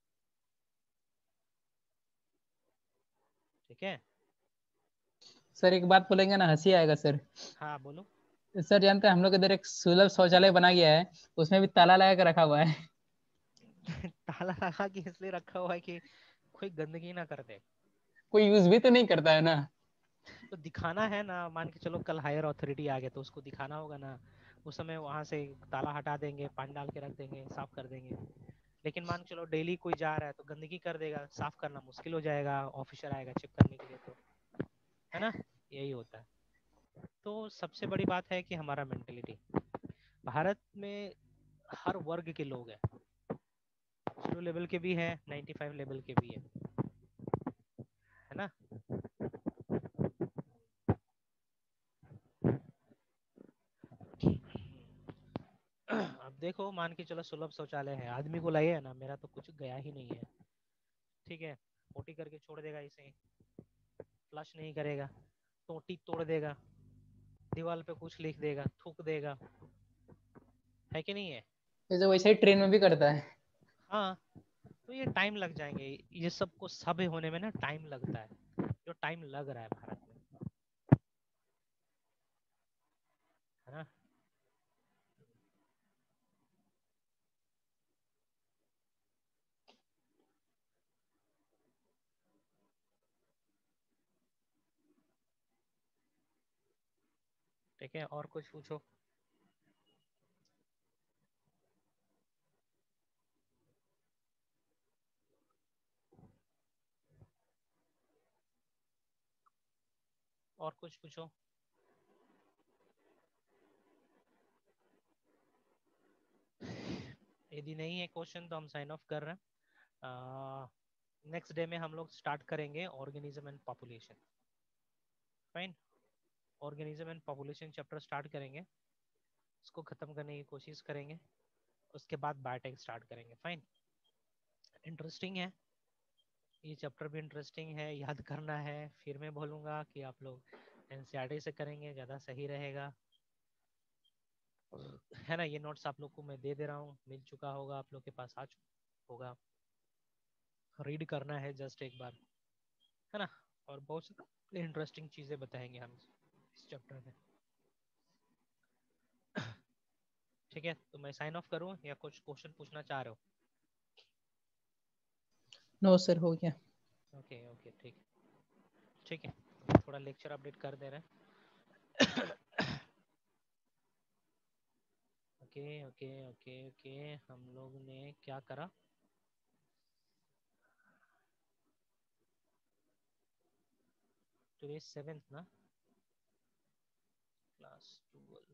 ठीक है। सर एक बात बोलेंगे ना, हंसी आएगा सर। हाँ बोलो। सर जानते हैं हम लोग इधर एक सुलभ शौचालय बना गया है, उसमें भी ताला लगा के रखा हुआ है। ताला लगा के इसलिए रखा हुआ है कि कोई गंदगी ना कर दे। कोई यूज भी तो नहीं करता है ना। तो दिखाना है ना, मान के चलो कल हायर अथॉरिटी आ गया तो उसको दिखाना होगा ना, उस समय वहां से ताला हटा देंगे, पानी डाल के रख देंगे, साफ कर देंगे। लेकिन मान के चलो डेली कोई जा रहा है तो गंदगी कर देगा, साफ करना मुश्किल हो जाएगा, ऑफिसर आएगा चेक करने के लिए, तो है ना, यही होता है। तो सबसे बड़ी बात है कि हमारा मेंटेलिटी, भारत में हर वर्ग के लोग हैं, 0 लेवल के भी हैं, 95 लेवल के भी है ना। अब देखो, मान के चलो सुलभ शौचालय है, आदमी को लगे ना मेरा तो कुछ गया ही नहीं है, ठीक है, पोटी करके छोड़ देगा इसे, फ्लश नहीं करेगा, टोटी तोड़ देगा, दीवार पे कुछ लिख देगा, थूक देगा, है कि नहीं है? जैसे वैसे ही ट्रेन में भी करता है। हाँ, तो ये टाइम लग जाएंगे, ये सबको सभ्य होने में ना टाइम लगता है, जो टाइम लग रहा है भारत में, है ना। ठीक है, और कुछ पूछो। और कुछ पूछो। यदि नहीं है क्वेश्चन तो हम साइन ऑफ कर रहे हैं। नेक्स्ट डे में हम लोग स्टार्ट करेंगे organism and population, fine, organism and population chapter start करेंगे, उसको खत्म करने की कोशिश करेंगे, उसके बाद बायोटेक स्टार्ट करेंगे, फाइन। इंटरेस्टिंग है, ये चैप्टर भी इंटरेस्टिंग है, याद करना है। फिर मैं बोलूँगा कि आप लोग एनसीईआरटी से करेंगे, ज़्यादा सही रहेगा, है ना। ये नोट्स आप लोग को मैं दे दे रहा हूँ, मिल चुका होगा, आप लोग के पास आ चुका होगा। रीड करना है जस्ट एक बार, है ना। और बहुत इंटरेस्टिंग चीज़ें बताएंगे हम इस चैप्टर में। ठीक है, तो मैं साइन ऑफ करूँ या कुछ क्वेश्चन पूछना चाह रहे हो? नो सर, हो गया। ओके ओके, ठीक है ठीक है, थोड़ा लेक्चर अपडेट कर दे रहे हैं। ओके ओके ओके ओके, हम लोग ने क्या करा? टुडे 7th ना, क्लास 12।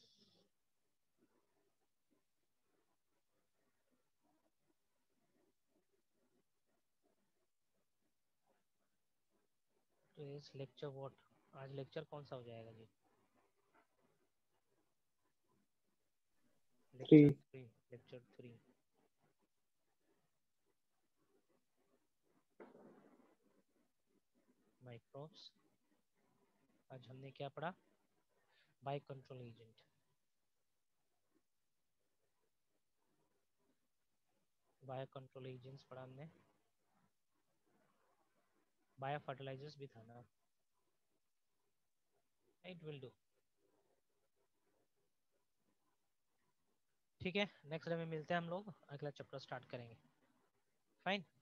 तो इस लेक्चर व्हाट, आज लेक्चर कौन सा हो जाएगा जी? 3। लेक्चर 3। माइक्रोब्स। आज हमने क्या पढ़ा? Bio control agent. Bio control agents पढ़ा हमने। बायो फर्टिलाइजर्स भी था ना। It will do. ठीक है, नेक्स्ट डे में मिलते हैं हम लोग, अगला चैप्टर स्टार्ट करेंगे। फाइन।